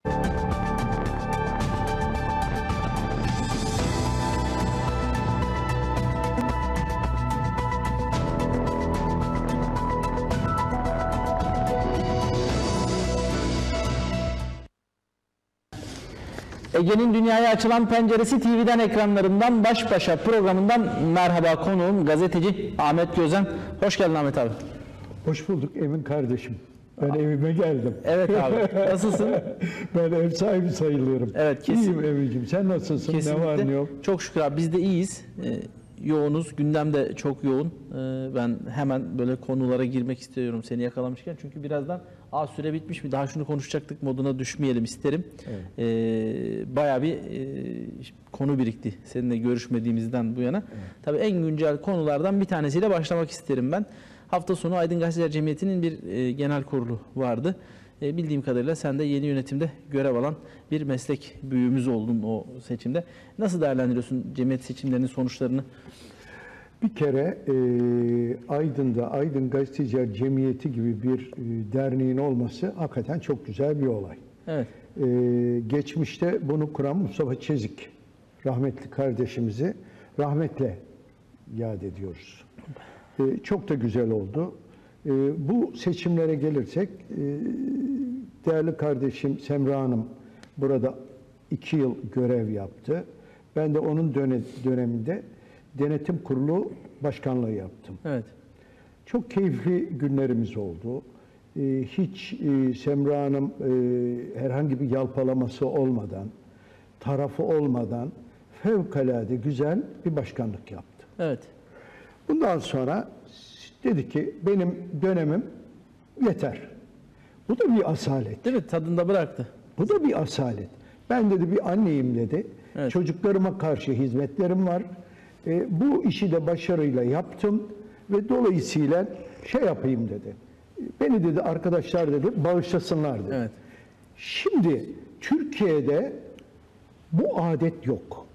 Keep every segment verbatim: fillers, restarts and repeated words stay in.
Ege'nin dünyaya açılan penceresi T V'den ekranlarından Baş Başa programından merhaba, konuğum gazeteci Ahmet Gözen. Hoş geldin Ahmet abi. Hoş bulduk Emin kardeşim. Ben Aa. evime geldim. Evet abi. Nasılsın? Ben ev sahibi sayılıyorum. Evet, kesin. İyiyim Emin'ciğim. Sen nasılsın? Kesinlikle. Ne var ne yok? Çok şükür abi, biz de iyiyiz. Ee, yoğunuz. Gündem de çok yoğun. Ee, ben hemen böyle konulara girmek istiyorum seni yakalamışken. Çünkü birazdan Aa, süre bitmiş mi? Daha şunu konuşacaktık moduna düşmeyelim isterim. Evet. Ee, bayağı bir e, konu birikti seninle görüşmediğimizden bu yana. Evet. Tabii en güncel konulardan bir tanesiyle başlamak isterim ben. Hafta sonu Aydın Gazeteciler Cemiyeti'nin bir e, genel kurulu vardı. E, bildiğim kadarıyla sen de yeni yönetimde görev alan bir meslek büyüğümüz oldun o seçimde. Nasıl değerlendiriyorsun cemiyet seçimlerinin sonuçlarını? Bir kere e, Aydın'da Aydın Gazeteciler Cemiyeti gibi bir e, derneğin olması hakikaten çok güzel bir olay. Evet. E, geçmişte bunu kuran Mustafa Çezik, rahmetli kardeşimizi rahmetle yad ediyoruz. E, çok da güzel oldu. E, bu seçimlere gelirsek, e, değerli kardeşim Semra Hanım burada iki yıl görev yaptı. Ben de onun döneminde Denetim Kurulu Başkanlığı yaptım. Evet. Çok keyifli günlerimiz oldu. Ee, hiç e, Semra Hanım e, herhangi bir yalpalaması olmadan, tarafı olmadan fevkalade güzel bir başkanlık yaptı. Evet. Bundan sonra dedi ki benim dönemim yeter. Bu da bir asalet. Değil mi? Tadında bıraktı. Bu da bir asalet. Ben dedi bir anneyim dedi. Evet. Çocuklarıma karşı hizmetlerim var. E, bu işi de başarıyla yaptım ve dolayısıyla şey yapayım dedi. Beni dedi arkadaşlar dedi bağışlasınlar dedi. Evet. Şimdi Türkiye'de bu adet yok.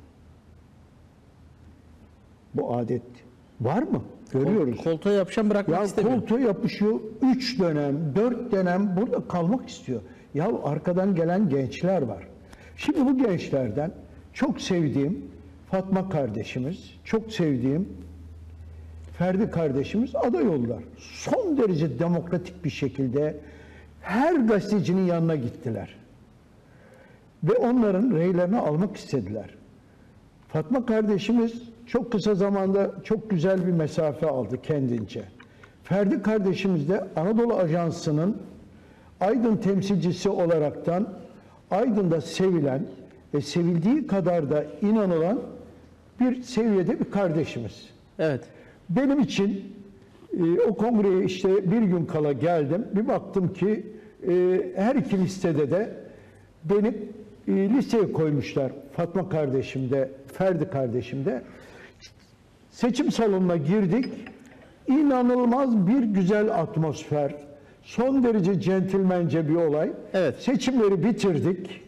Bu adet var mı? Görüyoruz. Kol, koltuğa yapışan bırakmak ya istemiyor. Koltuğa yapışıyor. Üç dönem, dört dönem burada kalmak istiyor. Ya arkadan gelen gençler var. Şimdi bu gençlerden çok sevdiğim Fatma kardeşimiz, çok sevdiğim Ferdi kardeşimiz aday oldular. Son derece demokratik bir şekilde her gazetecinin yanına gittiler. Ve onların reylerini almak istediler. Fatma kardeşimiz çok kısa zamanda çok güzel bir mesafe aldı kendince. Ferdi kardeşimiz de Anadolu Ajansı'nın Aydın temsilcisi olaraktan Aydın'da sevilen ve sevildiği kadar da inanılan bir seviyede bir kardeşimiz. Evet. Benim için e, o kongreye işte bir gün kala geldim. Bir baktım ki e, her iki listede de beni e, listeye koymuşlar. Fatma kardeşim de, Ferdi kardeşim de. Seçim salonuna girdik. İnanılmaz bir güzel atmosfer. Son derece centilmence bir olay. Evet. Seçimleri bitirdik.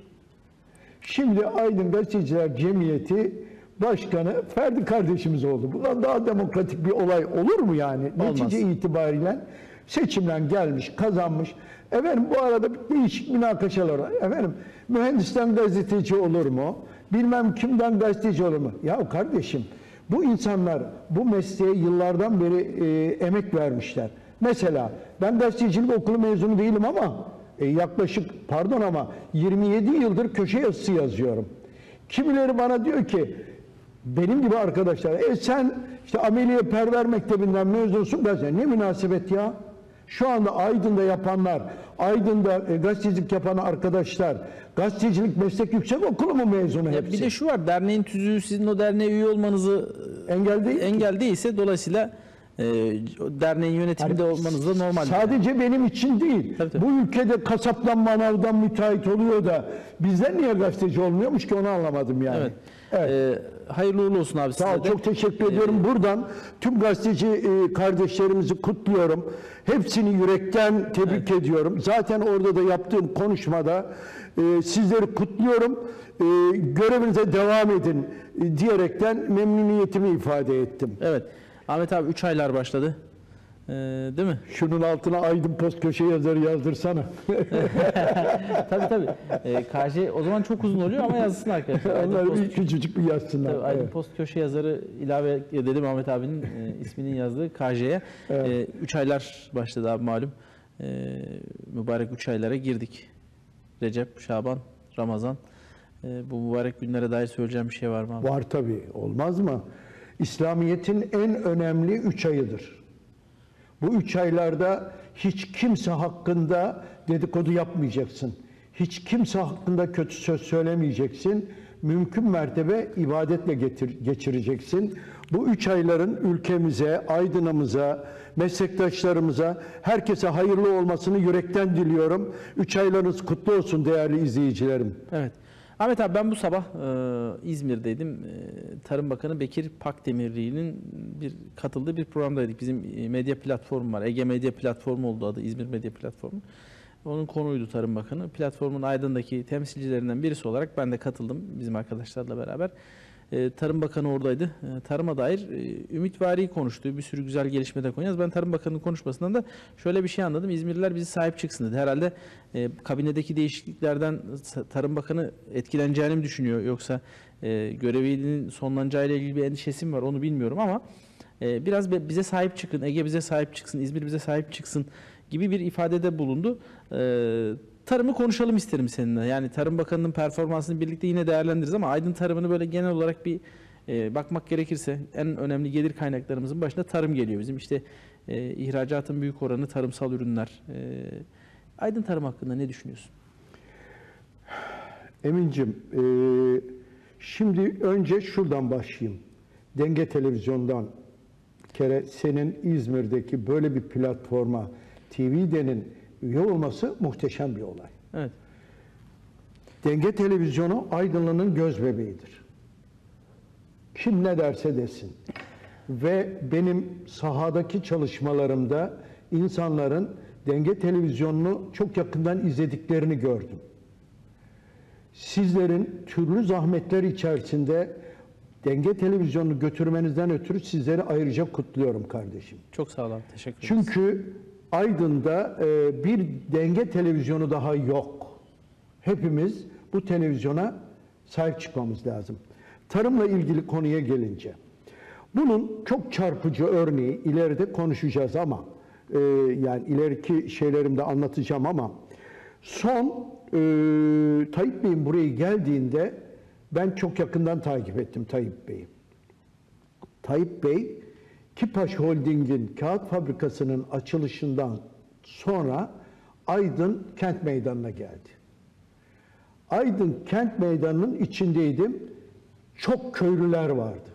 Şimdi Aydın Gazeteciler Cemiyeti Başkanı Ferdi kardeşimiz oldu. Bundan daha demokratik bir olay olur mu yani? Olmaz. Netice itibariyle seçimden gelmiş, kazanmış. Efendim bu arada değişik münakaşalar var. Efendim mühendisten gazeteci olur mu? Bilmem kimden gazeteci olur mu? Ya kardeşim bu insanlar bu mesleğe yıllardan beri e, emek vermişler. Mesela ben gazetecilik okulu mezunu değilim ama e, yaklaşık pardon ama yirmi yedi yıldır köşe yazısı yazıyorum. Kimileri bana diyor ki benim gibi arkadaşlar e sen işte Ameliye Perver Mektebi'nden mezunsun gazete. Ne münasebet ya? Şu anda Aydın'da yapanlar, Aydın'da e, gazetecilik yapan arkadaşlar, gazetecilik meslek yüksek okulu mu mezunu hepsi? Bir de şu var, derneğin tüzüğü sizin o derneğe üye olmanızı engel değil. Engel değilse dolayısıyla e, derneğin yönetiminde yani, olmanız da normal. Sadece yani. Benim için değil. Tabii, tabii. Bu ülkede kasaptan manavdan müteahhit oluyor da bizden niye gazeteci olmuyormuş ki onu anlamadım yani. Evet. Evet. Ee, hayırlı uğurlu olsun abi. Sağ ol, çok teşekkür ediyorum. Buradan tüm gazeteci e, kardeşlerimizi kutluyorum. Hepsini yürekten tebrik evet. ediyorum. Zaten orada da yaptığım konuşmada e, sizleri kutluyorum. E, görevinize devam edin e, diyerekten memnuniyetimi ifade ettim. Evet. Ahmet abi üç aylar başladı. değil mi? Şunun altına Aydın Post köşe yazarı yazdırsana. Tabii tabii. E, K J o zaman çok uzun oluyor ama yazsın arkadaşlar. Aydın Onlar Post, bir küçücük bir yazsınlar. tabii, Aydın Evet. Post köşe yazarı ilave edelim Ahmet abinin e, isminin yazdığı K J'ye. Evet. üç aylar başladı abi malum. E, mübarek üç aylara girdik. Recep, Şaban, Ramazan. E, bu mübarek günlere dair söyleyeceğim bir şey var mı abi? Var tabii. Olmaz mı? İslamiyet'in en önemli üç ayıdır. Bu üç aylarda hiç kimse hakkında dedikodu yapmayacaksın. Hiç kimse hakkında kötü söz söylemeyeceksin. Mümkün mertebe ibadetle getir, geçireceksin. Bu üç ayların ülkemize, Aydın'ımıza, meslektaşlarımıza, herkese hayırlı olmasını yürekten diliyorum. Üç aylarınız kutlu olsun değerli izleyicilerim. Evet. Ahmet abi ben bu sabah e, İzmir'deydim. E, Tarım Bakanı Bekir Pakdemirli'nin bir katıldığı bir programdaydık. Bizim e, medya platformu var. Ege Medya Platformu oldu adı. İzmir Medya Platformu. Onun konuydu Tarım Bakanı. Platformun Aydın'daki temsilcilerinden birisi olarak ben de katıldım bizim arkadaşlarla beraber. E, Tarım Bakanı oradaydı. E, tarıma dair e, ümitvari konuştu. Bir sürü güzel gelişmede konuşacağız. Ben Tarım Bakanı'nın konuşmasından da şöyle bir şey anladım. İzmirliler bizi sahip çıksın dedi. Herhalde e, kabinedeki değişikliklerden Tarım Bakanı etkileneceğini mi düşünüyor? Yoksa e, görevinin sonlanacağıyla ilgili bir endişesi mi var? Onu bilmiyorum ama e, biraz bize sahip çıkın, Ege bize sahip çıksın, İzmir bize sahip çıksın gibi bir ifadede bulundu. E, Tarımı konuşalım isterim seninle. Yani Tarım Bakanı'nın performansını birlikte yine değerlendiririz ama Aydın tarımını böyle genel olarak bir e, bakmak gerekirse en önemli gelir kaynaklarımızın başında tarım geliyor. Bizim işte e, ihracatın büyük oranı tarımsal ürünler. E, Aydın tarım hakkında ne düşünüyorsun? Emin'cim, e, şimdi önce şuradan başlayayım. Denge Televizyon'dan bir kere senin İzmir'deki böyle bir platforma T V'denin üye olması muhteşem bir olay. Evet. Denge Televizyonu Aydınlı'nın göz bebeğidir. Kim ne derse desin. Ve benim sahadaki çalışmalarımda insanların Denge Televizyonu'nu çok yakından izlediklerini gördüm. Sizlerin türlü zahmetler içerisinde Denge Televizyonu'nu götürmenizden ötürü sizleri ayrıca kutluyorum kardeşim. Çok sağ ol abi. Teşekkür ederim. Çünkü Aydın'da e, bir Denge Televizyonu daha yok. Hepimiz bu televizyona sahip çıkmamız lazım. Tarımla ilgili konuya gelince, bunun çok çarpıcı örneği ileride konuşacağız ama e, yani ileriki şeylerimde anlatacağım ama son e, Tayyip Bey'in buraya geldiğinde ben çok yakından takip ettim Tayyip Bey'i. Tayyip Bey, Kipaş Holding'in kağıt fabrikasının açılışından sonra Aydın Kent Meydanı'na geldi. Aydın Kent Meydanı'nın içindeydim. Çok köylüler vardı.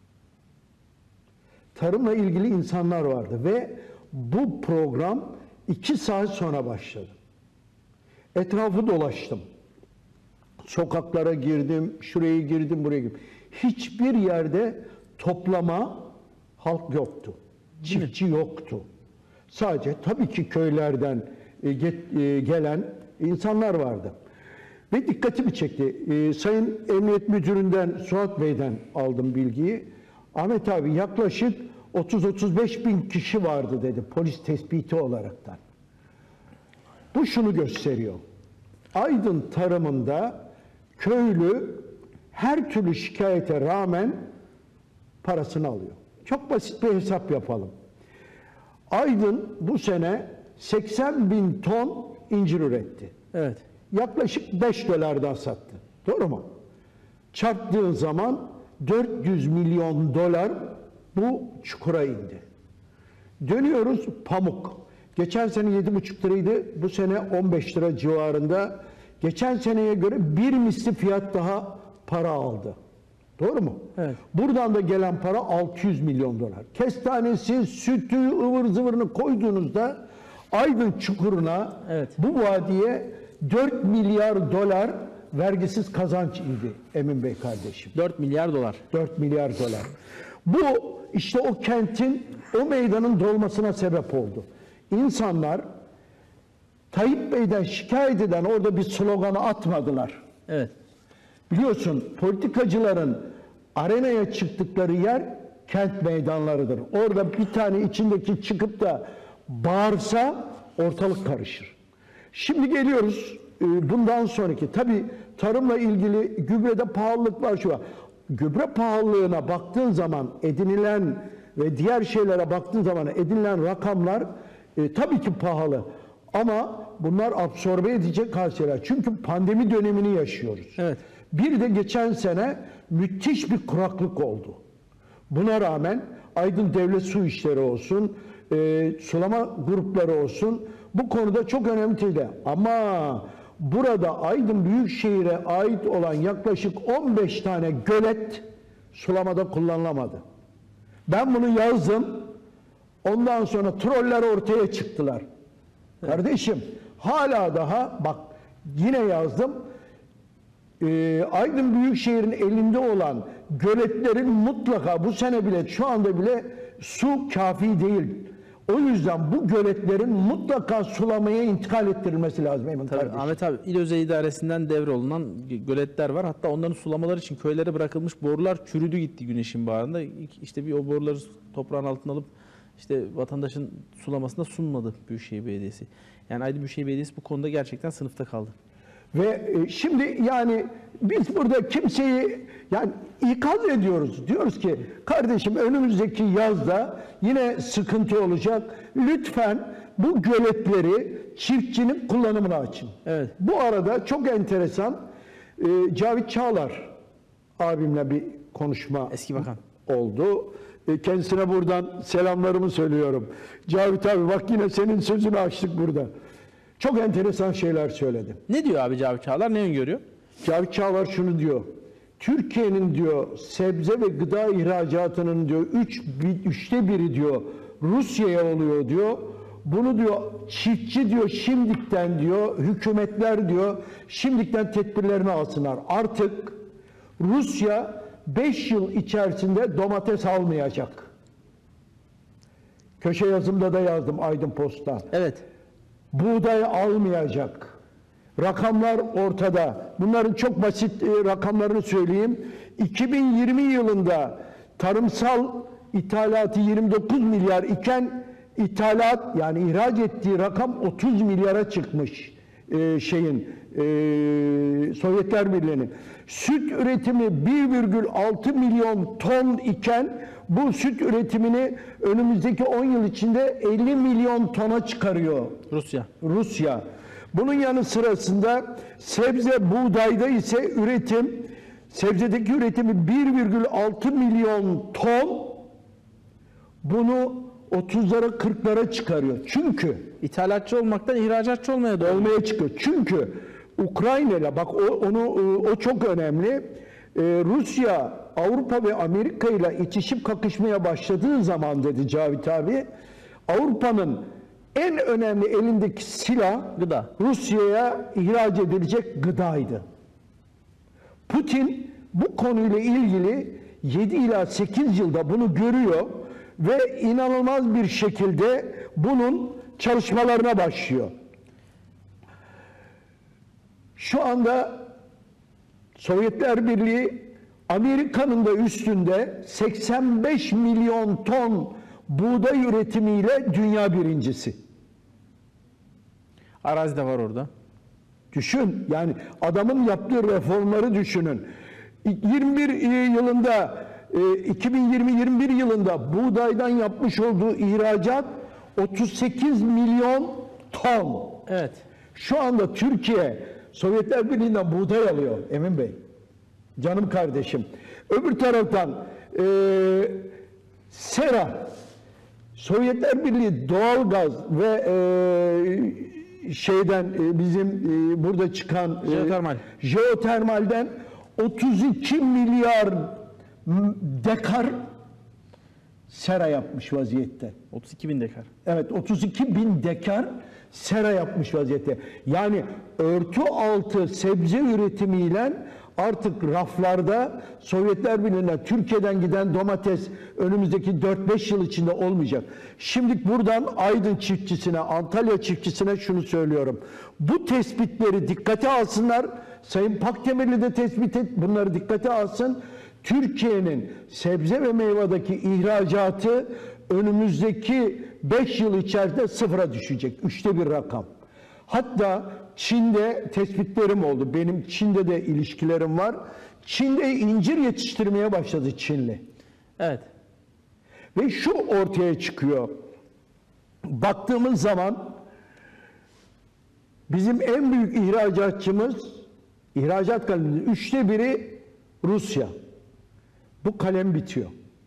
Tarımla ilgili insanlar vardı ve bu program iki saat sonra başladı. Etrafı dolaştım. Sokaklara girdim, şuraya girdim, buraya girdim. Hiçbir yerde toplama halk yoktu. Çiftçi yoktu. Sadece tabii ki köylerden e, get, e, gelen insanlar vardı. Ve dikkatimi çekti. E, Sayın Emniyet Müdürü'nden, Suat Bey'den aldım bilgiyi. Ahmet abi yaklaşık otuz otuz beş bin kişi vardı dedi polis tespiti olaraktan. Bu şunu gösteriyor. Aydın tarımında köylü her türlü şikayete rağmen parasını alıyor. Çok basit bir hesap yapalım. Aydın bu sene seksen bin ton incir üretti. Evet. Yaklaşık beş dolardan sattı. Doğru mu? Çarptığın zaman dört yüz milyon dolar bu çukura indi. Dönüyoruz pamuk. Geçen sene yedi buçuk liraydı. Bu sene on beş lira civarında. Geçen seneye göre bir misli fiyat daha para aldı. Doğru mu? Evet. Buradan da gelen para altı yüz milyon dolar. Kestanesi, sütü, ıvır zıvırını koyduğunuzda Aydın çukuruna, evet, bu vadiye dört milyar dolar vergisiz kazanç indi Emin Bey kardeşim. dört milyar dolar. dört milyar dolar. Bu işte o kentin, o meydanın dolmasına sebep oldu. İnsanlar Tayyip Bey'den şikayet eden orada bir sloganı atmadılar. Evet. Biliyorsun politikacıların arenaya çıktıkları yer kent meydanlarıdır. Orada bir tane içindeki çıkıp da bağırsa ortalık karışır. Şimdi geliyoruz e, bundan sonraki. Tabii tarımla ilgili gübrede pahalılık var şu an. Gübre pahalılığına baktığın zaman edinilen ve diğer şeylere baktığın zaman edinilen rakamlar e, tabii ki pahalı. Ama bunlar absorbe edecek şeyler. Çünkü pandemi dönemini yaşıyoruz. Evet. Bir de geçen sene müthiş bir kuraklık oldu. Buna rağmen Aydın Devlet Su İşleri olsun, e, sulama grupları olsun bu konuda çok önemli değil. Ama burada Aydın Büyükşehir'e ait olan yaklaşık on beş tane gölet sulamada kullanılamadı. Ben bunu yazdım. Ondan sonra troller ortaya çıktılar. Evet. Kardeşim hala daha bak yine yazdım. Ee, Aydın Büyükşehir'in elinde olan göletlerin mutlaka bu sene bile şu anda bile su kafi değil. O yüzden bu göletlerin mutlaka sulamaya intikal ettirilmesi lazım Emin Tabii, kardeşim. Ahmet abi İl Özel İdaresi'nden devrolunan göletler var. Hatta onların sulamalar için köylere bırakılmış borular çürüdü gitti güneşin bağrında. İşte bir o boruları toprağın altına alıp işte vatandaşın sulamasına sunmadı Büyükşehir Belediyesi. Yani Aydın Büyükşehir Belediyesi bu konuda gerçekten sınıfta kaldı. Ve şimdi yani biz burada kimseyi yani ikaz ediyoruz. Diyoruz ki kardeşim önümüzdeki yazda yine sıkıntı olacak. Lütfen bu göletleri çiftçinin kullanımına açın. Evet. Bu arada çok enteresan e, Cavit Çağlar abimle bir konuşma Eski bakan oldu. E, kendisine buradan selamlarımı söylüyorum. Cavit abi bak yine senin sözünü açtık burada. Çok enteresan şeyler söyledi. Ne diyor abi Cavit Çağlar? Ne öngörüyor? Cavit Çağlar şunu diyor. Türkiye'nin diyor sebze ve gıda ihracatının diyor üç, üçte biri diyor Rusya'ya oluyor diyor. Bunu diyor çiftçi diyor şimdikten diyor hükümetler diyor şimdikten tedbirlerini alsınlar. Artık Rusya beş yıl içerisinde domates almayacak. Köşe yazımda da yazdım Aydın Post'ta. Evet. Buğday almayacak. Rakamlar ortada. Bunların çok basit e, rakamlarını söyleyeyim. iki bin yirmi yılında tarımsal ithalatı yirmi dokuz milyar iken ithalat yani ihraç ettiği rakam otuz milyara çıkmış e, şeyin e, Sovyetler Birliği'nin. Süt üretimi bir virgül altı milyon ton iken bu süt üretimini önümüzdeki on yıl içinde elli milyon tona çıkarıyor Rusya. Rusya. Bunun yanı sırasında sebze buğdayda ise üretim sebzedeki üretimi bir virgül altı milyon ton bunu otuzlara kırklara çıkarıyor. Çünkü İthalatçı olmaktan ihracatçı olmaya doğru. olmaya çıkıyor. Çünkü Ukrayna ile bak o, onu o çok önemli. Ee, Rusya, Avrupa ve Amerika ile itişip kakışmaya başladığı zaman dedi Cavit abi, Avrupa'nın en önemli elindeki silah Gıda. Rusya'ya ihraç edilecek gıdaydı. Putin bu konuyla ilgili yedi ila sekiz yılda bunu görüyor ve inanılmaz bir şekilde bunun çalışmalarına başlıyor. Şu anda Sovyetler Birliği Amerika'nın da üstünde seksen beş milyon ton buğday üretimiyle dünya birincisi. Arazi de var orada. Düşün yani adamın yaptığı reformları düşünün. yirmi bir yılında iki bin yirmi yirmi bir yılında buğdaydan yapmış olduğu ihracat otuz sekiz milyon ton. Evet. Şu anda Türkiye Sovyetler Birliği'nden buğday alıyor Emin Bey. Canım kardeşim. Öbür taraftan e, Sera, Sovyetler Birliği doğalgaz ve e, şeyden e, bizim e, burada çıkan e, Jeotermal. jeotermalden otuz iki milyar dekar sera yapmış vaziyette. otuz iki bin dekar. Evet, otuz iki bin dekar sera yapmış vaziyette. Yani örtü altı sebze üretimiyle artık raflarda Sovyetler Birliği'ne Türkiye'den giden domates önümüzdeki dört beş yıl içinde olmayacak. Şimdi buradan Aydın çiftçisine, Antalya çiftçisine şunu söylüyorum. Bu tespitleri dikkate alsınlar. Sayın Pakdemirli de tespit et, bunları dikkate alsın. Türkiye'nin sebze ve meyvedeki ihracatı önümüzdeki beş yıl içerisinde sıfıra düşecek. Üçte bir rakam. Hatta Çin'de tespitlerim oldu. Benim Çin'de de ilişkilerim var. Çin'de incir yetiştirmeye başladı Çinli. Evet. Ve şu ortaya çıkıyor. Baktığımız zaman bizim en büyük ihracatçımız, ihracat kaleminin üçte biri Rusya. Bu kalem bitiyor.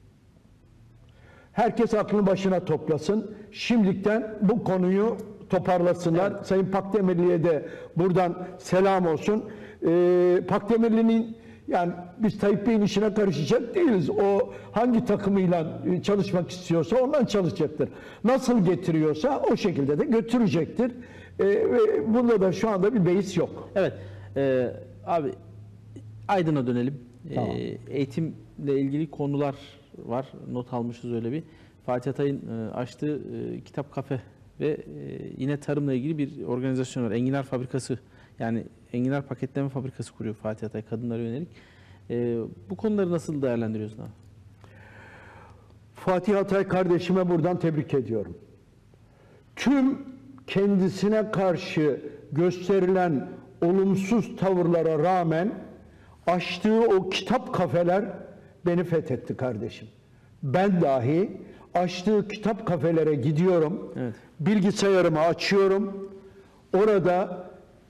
Herkes aklını başına toplasın. Şimdilikten bu konuyu toparlasınlar. Evet. Sayın Pakdemirli'ye de buradan selam olsun. Ee, Pakdemirli'nin, yani biz Tayyip Bey'in işine karışacak değiliz. O hangi takımıyla çalışmak istiyorsa ondan çalışacaktır. Nasıl getiriyorsa o şekilde de götürecektir. Ee, ve bunda da şu anda bir beis yok. Evet. Ee, abi Aydın'a dönelim. Tamam. Ee, eğitimle ilgili konular var. Not almışız öyle bir. Fatih Atay'ın e, açtığı e, kitap kafe ve e, yine tarımla ilgili bir organizasyon var. Enginar Fabrikası, yani enginar paketleme fabrikası kuruyor Fatih Atay kadınlara yönelik. E, bu konuları nasıl değerlendiriyorsun abi? Fatih Atay kardeşime buradan tebrik ediyorum. Tüm kendisine karşı gösterilen olumsuz tavırlara rağmen açtığı o kitap kafeler beni fethetti kardeşim. Ben dahi açtığı kitap kafelere gidiyorum. Evet. Bilgisayarımı açıyorum. Orada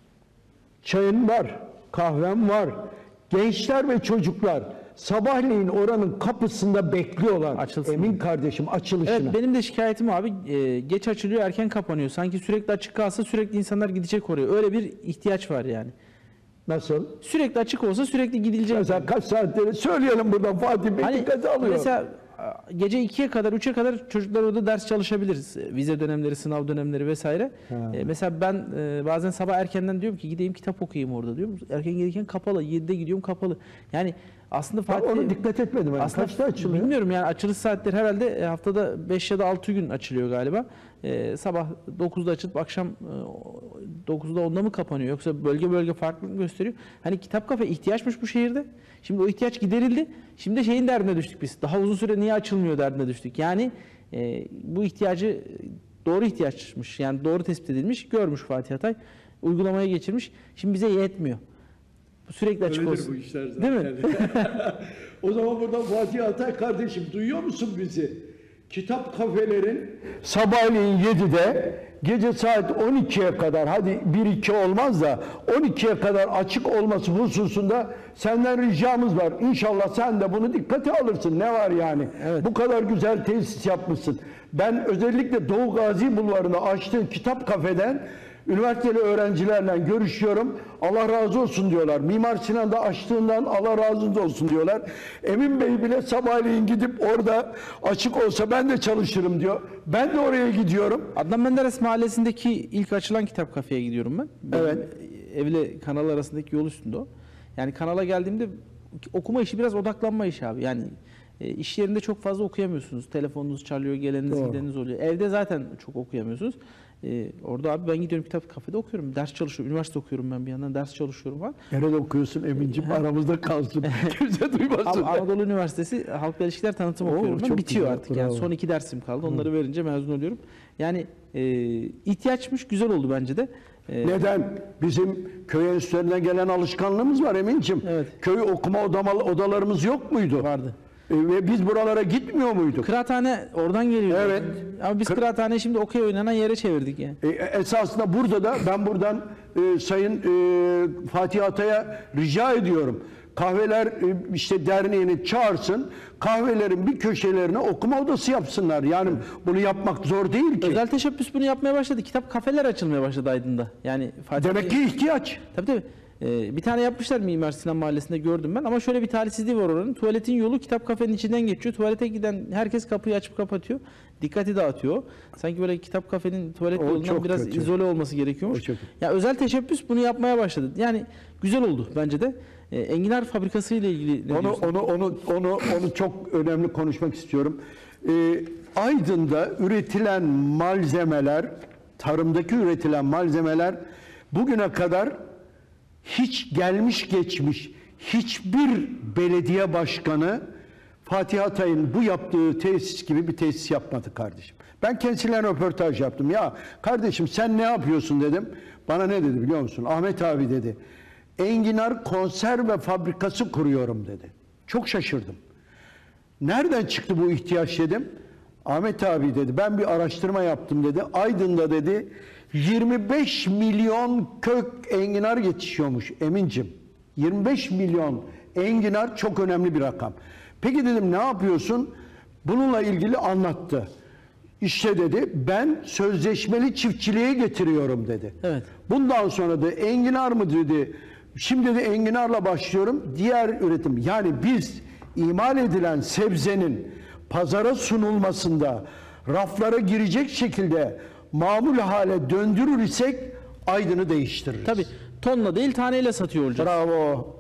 çayım var, kahvem var. Gençler ve çocuklar sabahleyin oranın kapısında bekliyorlar. Açılsın Emin mı? Kardeşim açılışına. Evet, benim de şikayetim abi, e, geç açılıyor, erken kapanıyor. Sanki sürekli açık kalsa sürekli insanlar gidecek oraya. Öyle bir ihtiyaç var yani. Nasıl? Sürekli açık olsa sürekli gidilecek. Mesela kaç saatleri söyleyelim buradan, Fatih Bey hani, dikkate alıyor. Mesela gece ikiye kadar, üçe kadar çocuklar orada ders çalışabiliriz. Vize dönemleri, sınav dönemleri vesaire. E, mesela ben e, bazen sabah erkenden diyorum ki gideyim kitap okuyayım orada diyorum. Erken gelirken kapalı. yedide gidiyorum kapalı. Yani aslında Fatih... Onu dikkat etmedim. Yani. Aslında Kaçta açılıyor? Bilmiyorum yani, açılış saatleri herhalde haftada beş ya da altı gün açılıyor galiba. Ee, sabah dokuzda açılıp akşam dokuzda onda mı kapanıyor? Yoksa bölge bölge farklılık gösteriyor. Hani kitap kafe ihtiyaçmış bu şehirde. Şimdi o ihtiyaç giderildi. Şimdi şeyin derdine düştük biz. Daha uzun süre niye açılmıyor derdine düştük. Yani e, bu ihtiyacı doğru ihtiyaçmış. Yani doğru tespit edilmiş. Görmüş Fatih Atay. Uygulamaya geçirmiş. Şimdi bize yetmiyor. Sürekli açık Öyledir olsun. bu işler zaten. Değil mi? O zaman buradan Fatih Atay kardeşim, duyuyor musun bizi? Kitap kafelerin sabahleyin yedide gece saat on ikiye kadar, hadi bir iki olmaz da on ikiye kadar açık olması hususunda senden ricamız var. İnşallah sen de bunu dikkate alırsın. Ne var yani? Evet. Bu kadar güzel tesis yapmışsın. Ben özellikle Doğu Gazi Bulvarı'nda açtığın kitap kafeden üniversiteli öğrencilerle görüşüyorum. Allah razı olsun diyorlar. Mimar Sinan'da açtığından Allah razı olsun diyorlar. Emin Bey bile sabahleyin gidip orada açık olsa ben de çalışırım diyor. Ben de oraya gidiyorum. Adnan Menderes Mahallesi'ndeki ilk açılan kitap kafeye gidiyorum ben. Benim evet. Evle kanal arasındaki yol üstünde o. Yani kanala geldiğimde okuma işi biraz odaklanma işi abi. Yani e, iş yerinde çok fazla okuyamıyorsunuz. Telefonunuz çalıyor, geleniniz Doğru. gideniniz oluyor. Evde zaten çok okuyamıyorsunuz. Ee, orada abi ben gidiyorum kitap kafede okuyorum. Ders çalışıyorum. Üniversite okuyorum ben bir yandan. Ders çalışıyorum var. Nerede okuyorsun Emin'ciğim? Aramızda kalsın. Kimse duymasın. Anadolu Üniversitesi Halkla İlişkiler Tanıtım Oo, okuyorum. Ben. Bitiyor güzel, artık. bravo. Yani son iki dersim kaldı. Onları Hı. verince mezun oluyorum. Yani e, ihtiyaçmış. Güzel oldu bence de. E, Neden? Bizim köy enstitülerine gelen alışkanlığımız var Emin'ciğim. Evet. Köy okuma odamalı, odalarımız yok muydu? Vardı. Ve biz buralara gitmiyor muyduk? Kıraathane oradan geliyor. Evet. Ama biz Kır... kıraathane şimdi okey oynanan yere çevirdik yani. E, esasında burada da ben buradan e, Sayın e, Fatih Atay'a rica ediyorum. Kahveler e, işte derneğini çağırsın. Kahvelerin bir köşelerine okuma odası yapsınlar. Yani bunu yapmak zor değil ki. Özel teşebbüs bunu yapmaya başladı. Kitap kafeler açılmaya başladı Aydın'da. Yani Fatih Demek ki ihtiyaç. Tabii tabii. Ee, bir tane yapmışlar Mimar Sinan Mahallesi'nde, gördüm ben, ama şöyle bir talihsizliği var oranın. Tuvaletin yolu kitap kafenin içinden geçiyor. Tuvalete giden herkes kapıyı açıp kapatıyor. Dikkati dağıtıyor. Sanki böyle kitap kafenin tuvalet O yolundan biraz kötü. izole olması gerekiyormuş. Ya özel teşebbüs bunu yapmaya başladı. Yani güzel oldu bence de. Ee, enginar fabrikası ile ilgili ne onu, diyorsun? onu onu onu onu çok önemli konuşmak istiyorum. Ee, Aydın'da üretilen malzemeler, tarımdaki üretilen malzemeler bugüne kadar hiç gelmiş geçmiş hiçbir belediye başkanı Fatih Altay'ın bu yaptığı tesis gibi bir tesis yapmadı kardeşim. Ben kendisiyle röportaj yaptım. Ya kardeşim sen ne yapıyorsun dedim. Bana ne dedi biliyor musun? Ahmet abi dedi. Enginar konserve fabrikası kuruyorum dedi. Çok şaşırdım. Nereden çıktı bu ihtiyaç dedim. Ahmet abi dedi ben bir araştırma yaptım dedi. Aydın'da dedi yirmi beş milyon kök enginar yetişiyormuş Emin'cim. yirmi beş milyon enginar çok önemli bir rakam. Peki dedim ne yapıyorsun? Bununla ilgili anlattı. İşte dedi ben sözleşmeli çiftçiliğe getiriyorum dedi. Evet. Bundan sonra da enginar mı dedi. Şimdi de enginarla başlıyorum. Diğer üretim yani biz imal edilen sebzenin pazara sunulmasında raflara girecek şekilde mamul hale döndürür isek Aydın'ı değiştiririz. Tabii tonla değil taneyle satıyor olacağız. Bravo.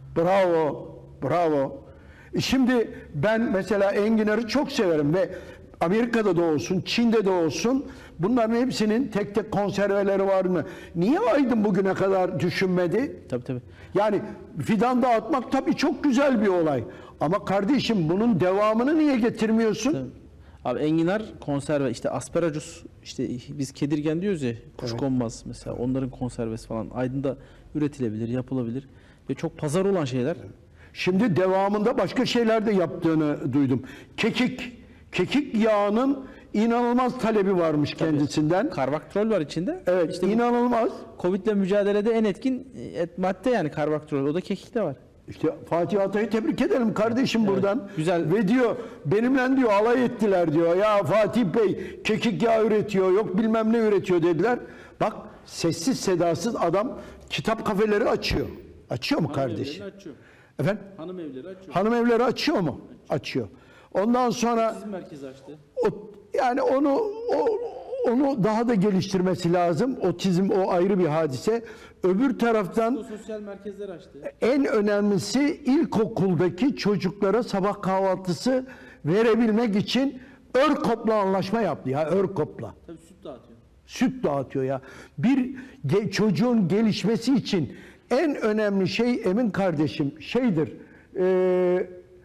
Bravo. Bravo. E Şimdi ben mesela enginarı çok severim ve Amerika'da da olsun, Çin'de de olsun bunların hepsinin tek tek konserveleri var mı? Niye Aydın bugüne kadar düşünmedi? Tabii tabii. Yani fidan dağıtmak tabii çok güzel bir olay. Ama kardeşim bunun devamını niye getirmiyorsun? Tabii. Abi enginar konserve işte asparagus işte biz kedirgen diyoruz ya kuşkonmaz mesela onların konservesi falan Aydın'da üretilebilir, yapılabilir ve çok pazar olan şeyler. Şimdi devamında başka şeyler de yaptığını duydum. Kekik, kekik yağının inanılmaz talebi varmış kendisinden. Karbaktrol var içinde. Evet, İşte bu inanılmaz. Covid'le mücadelede en etkin et madde yani karbaktrol. O da kekikte var. İşte Fatih Altay'ı tebrik edelim kardeşim buradan. güzel. Ve diyor benimle diyor alay ettiler diyor. Ya Fatih Bey kekik yağı üretiyor, yok bilmem ne üretiyor dediler. Bak sessiz sedasız adam kitap kafeleri açıyor. Açıyor mu kardeşim? Açıyor. Efendim? Hanım evleri açıyor. Hanım evleri açıyor mu? Açıyor. Ondan sonra Otizm merkezi açtı. o, yani onu o, onu daha da geliştirmesi lazım. Otizm o ayrı bir hadise. Öbür taraftan Sosyal merkezler açtı. en önemlisi ilkokuldaki çocuklara sabah kahvaltısı verebilmek için Örkop'la anlaşma yaptı ya Örkop'la. Tabii süt dağıtıyor. Süt dağıtıyor ya. Bir ge- çocuğun gelişmesi için en önemli şey Emin kardeşim şeydir. Ee,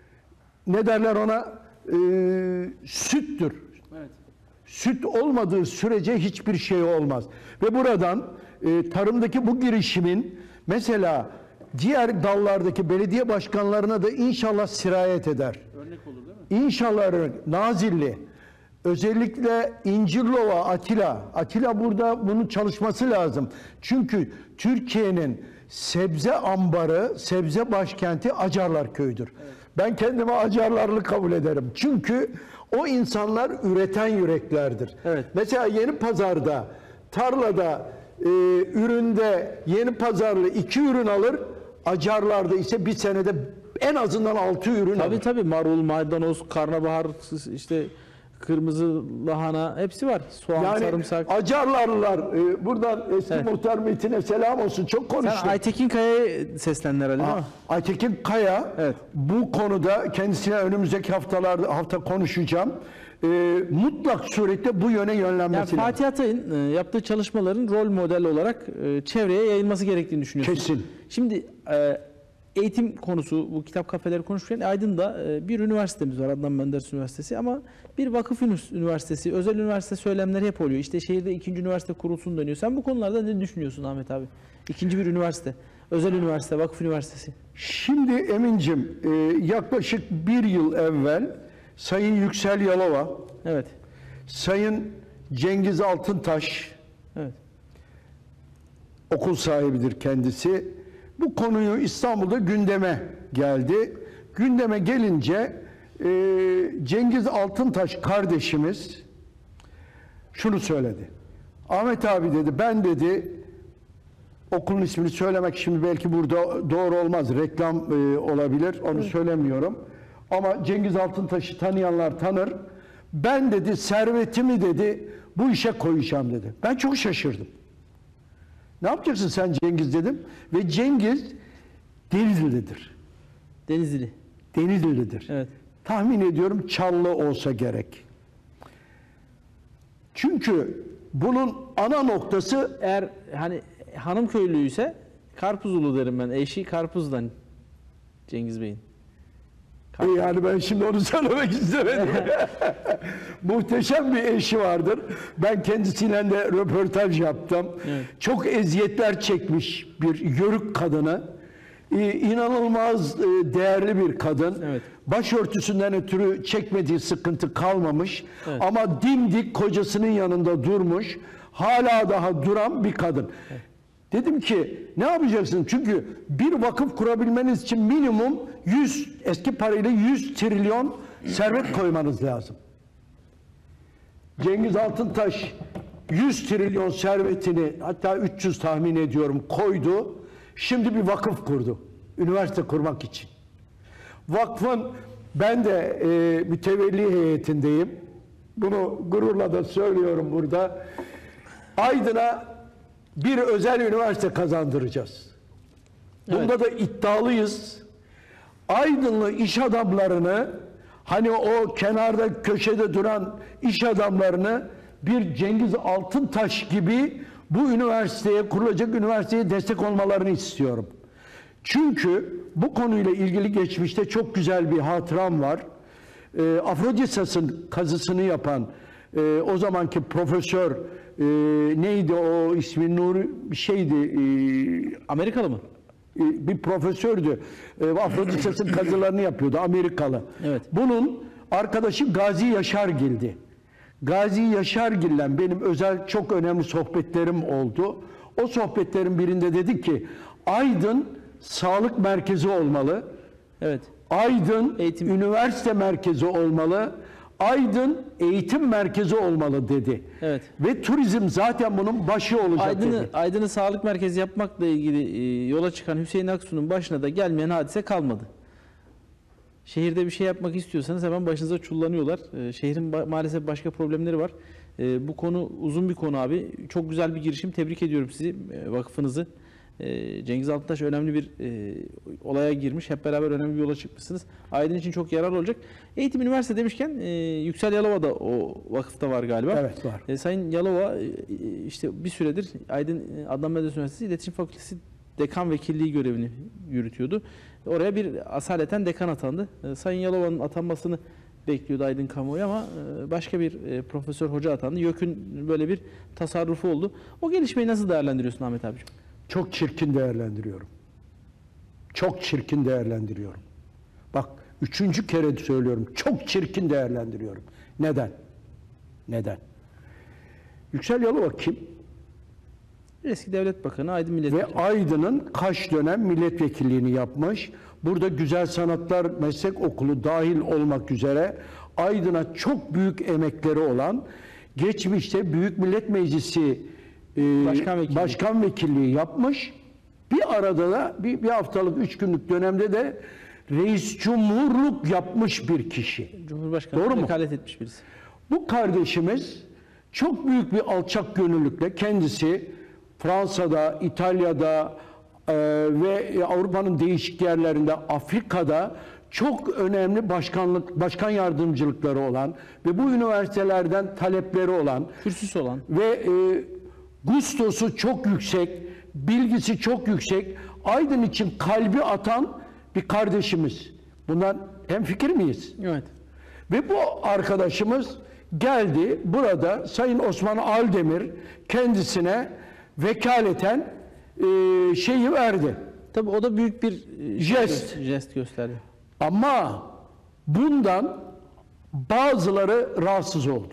ne derler ona? Ee, süttür. Evet. Süt olmadığı sürece hiçbir şey olmaz. Ve buradan e, tarımdaki bu girişimin mesela diğer dallardaki belediye başkanlarına da inşallah sirayet eder. Örnek olur değil mi? İnşallah Nazilli, özellikle İncirlova, Atilla, Atilla burada bunun çalışması lazım. Çünkü Türkiye'nin sebze ambarı, sebze başkenti Acarlar köyüdür. Evet. Ben kendimi Acarlarlı kabul ederim. Çünkü o insanlar üreten yüreklerdir. Evet. Mesela Yeni Pazar'da, tarlada, e, üründe Yeni Pazarlı iki ürün alır, Acarlar'da ise bir senede en azından altı ürün Tabii alır. tabii marul, maydanoz, karnabahar, işte kırmızı lahana hepsi var. Soğan, Yani sarımsak. Acarlarlılar, e, buradan eski Evet. muhtar Metin'e selam olsun. Çok konuştuk. Sen Aytekin Kaya'ya seslendin herhalde değil mi? Aytekin Kaya Evet. bu konuda kendisine önümüzdeki haftalarda hafta konuşacağım. E, mutlak surette bu yöne Yani yönlenmesi lazım. Fatih Atay'ın e, yaptığı çalışmaların rol model olarak e, çevreye yayılması gerektiğini düşünüyorsun. Kesin. Şimdi e, eğitim konusu, bu kitap kafeleri konuşurken Aydın'da e, bir üniversitemiz var, Adnan Menderes Üniversitesi, ama bir vakıf üniversitesi, özel üniversite söylemleri hep oluyor. İşte şehirde ikinci üniversite kurulsun deniyor. Sen bu konularda ne düşünüyorsun Ahmet abi? İkinci bir üniversite, özel üniversite, vakıf üniversitesi. Şimdi Emin'cim e, yaklaşık bir yıl evvel Sayın Yüksel Yalova, Evet. Sayın Cengiz Altıntaş, Evet. okul sahibidir kendisi. Bu konuyu İstanbul'da gündeme geldi. Gündeme gelince e, Cengiz Altıntaş kardeşimiz şunu söyledi. Ahmet abi dedi, ben dedi okulun ismini söylemek şimdi belki burada doğru olmaz, reklam e, olabilir, onu söylemiyorum. Ama Cengiz Altıntaş'ı tanıyanlar tanır. Ben dedi servetimi dedi bu işe koyacağım dedi. Ben çok şaşırdım. Ne yapacaksın sen Cengiz dedim. Ve Cengiz Denizli'dir. Denizli. Denizli'dir. Evet. Tahmin ediyorum Çallı olsa gerek. Çünkü bunun ana noktası Eğer hani hanım köylüyse Karpuzulu derim ben. Eşi Karpuz'dan. Cengiz Bey'in? E yani ben şimdi onu söylemek istemedim. Muhteşem bir eşi vardır. Ben kendisiyle de röportaj yaptım. Evet. Çok eziyetler çekmiş bir yörük kadını. Ee, inanılmaz e, değerli bir kadın. Evet. Başörtüsünden ötürü çekmediği sıkıntı kalmamış. Evet. Ama dimdik kocasının yanında durmuş. Hala daha duran bir kadın. Evet. Dedim ki ne yapacaksın? Çünkü bir vakıf kurabilmeniz için minimum yüz eski parayla yüz trilyon servet koymanız lazım. Cengiz Altıntaş yüz trilyon servetini, hatta üç yüz tahmin ediyorum, koydu. Şimdi bir vakıf kurdu. Üniversite kurmak için. Vakfın, ben de e, mütevelli heyetindeyim. Bunu gururla da söylüyorum burada. Aydın'a bir özel üniversite kazandıracağız. Bunda Evet. da iddialıyız. Aydınlı iş adamlarını, hani o kenarda köşede duran iş adamlarını bir Cengiz Altıntaş gibi bu üniversiteye, kurulacak üniversiteye destek olmalarını istiyorum. Çünkü bu konuyla ilgili geçmişte çok güzel bir hatıram var. E, Afrodisas'ın kazısını yapan e, o zamanki profesör e, neydi o ismi, Nuri bir şeydi. E, Amerikalı mı? e, bir profesördü. E, Afrodisas'ın kazılarını yapıyordu, Amerikalı. Evet. Bunun arkadaşı Gazi Yaşargil'di. Gazi Yaşargil'le benim özel çok önemli sohbetlerim oldu. O sohbetlerin birinde dedik ki Aydın sağlık merkezi olmalı. Evet. Aydın Eğitim. üniversite merkezi olmalı. Aydın eğitim merkezi olmalı dedi. Evet. Ve turizm zaten bunun başı olacak Aydın'ı dedi. Aydın'ı sağlık merkezi yapmakla ilgili e, yola çıkan Hüseyin Aksu'nun başına da gelmeyen hadise kalmadı. Şehirde bir şey yapmak istiyorsanız hemen başınıza çullanıyorlar. E, şehrin ba- maalesef başka problemleri var. E, bu konu uzun bir konu abi. Çok güzel bir girişim. Tebrik ediyorum sizi, e, vakfınızı. E, Cengiz Altıntaş önemli bir e, olaya girmiş. Hep beraber önemli bir yola çıkmışsınız. Aydın için çok yararlı olacak. Eğitim üniversite demişken e, Yüksel Yalova'da o vakıfta var galiba. Evet, var. E, Sayın Yalova e, işte bir süredir Aydın e, Adnan Menderes Üniversitesi İletişim Fakültesi dekan vekilliği görevini yürütüyordu. Oraya bir asaleten dekan atandı. E, Sayın Yalova'nın atanmasını bekliyordu Aydın kamuoyu ama e, başka bir e, profesör hoca atandı. YÖK'ün böyle bir tasarrufu oldu. O gelişmeyi nasıl değerlendiriyorsun Ahmet abiciğim? Çok çirkin değerlendiriyorum. Çok çirkin değerlendiriyorum. Bak üçüncü kere söylüyorum. Çok çirkin değerlendiriyorum. Neden? Neden? Yüksel Yalova kim? Eski devlet bakanı Aydın Ve Milletvekili. Aydın'ın kaç dönem milletvekilliğini yapmış. Burada Güzel Sanatlar Meslek Okulu dahil olmak üzere Aydın'a çok büyük emekleri olan, geçmişte Büyük Millet Meclisi e, Başkan vekilliği. başkan vekilliği yapmış. Bir arada da bir, bir haftalık, üç günlük dönemde de reis cumhurluk yapmış bir kişi. Cumhurbaşkanı Doğru mu? vekalet etmiş birisi. Bu kardeşimiz çok büyük bir alçak gönüllülükle kendisi Fransa'da, İtalya'da e, ve Avrupa'nın değişik yerlerinde, Afrika'da çok önemli başkanlık, başkan yardımcılıkları olan ve bu üniversitelerden talepleri olan Kürsüsü olan. ve e, gustosu çok yüksek, bilgisi çok yüksek, Aydın için kalbi atan bir kardeşimiz. Bundan hemfikir miyiz? Evet. Ve bu arkadaşımız geldi burada Sayın Osman Aldemir kendisine vekaleten e, şeyi verdi. Tabii o da büyük bir e, Jest. gö- jest gösterdi. Ama bundan bazıları rahatsız oldu.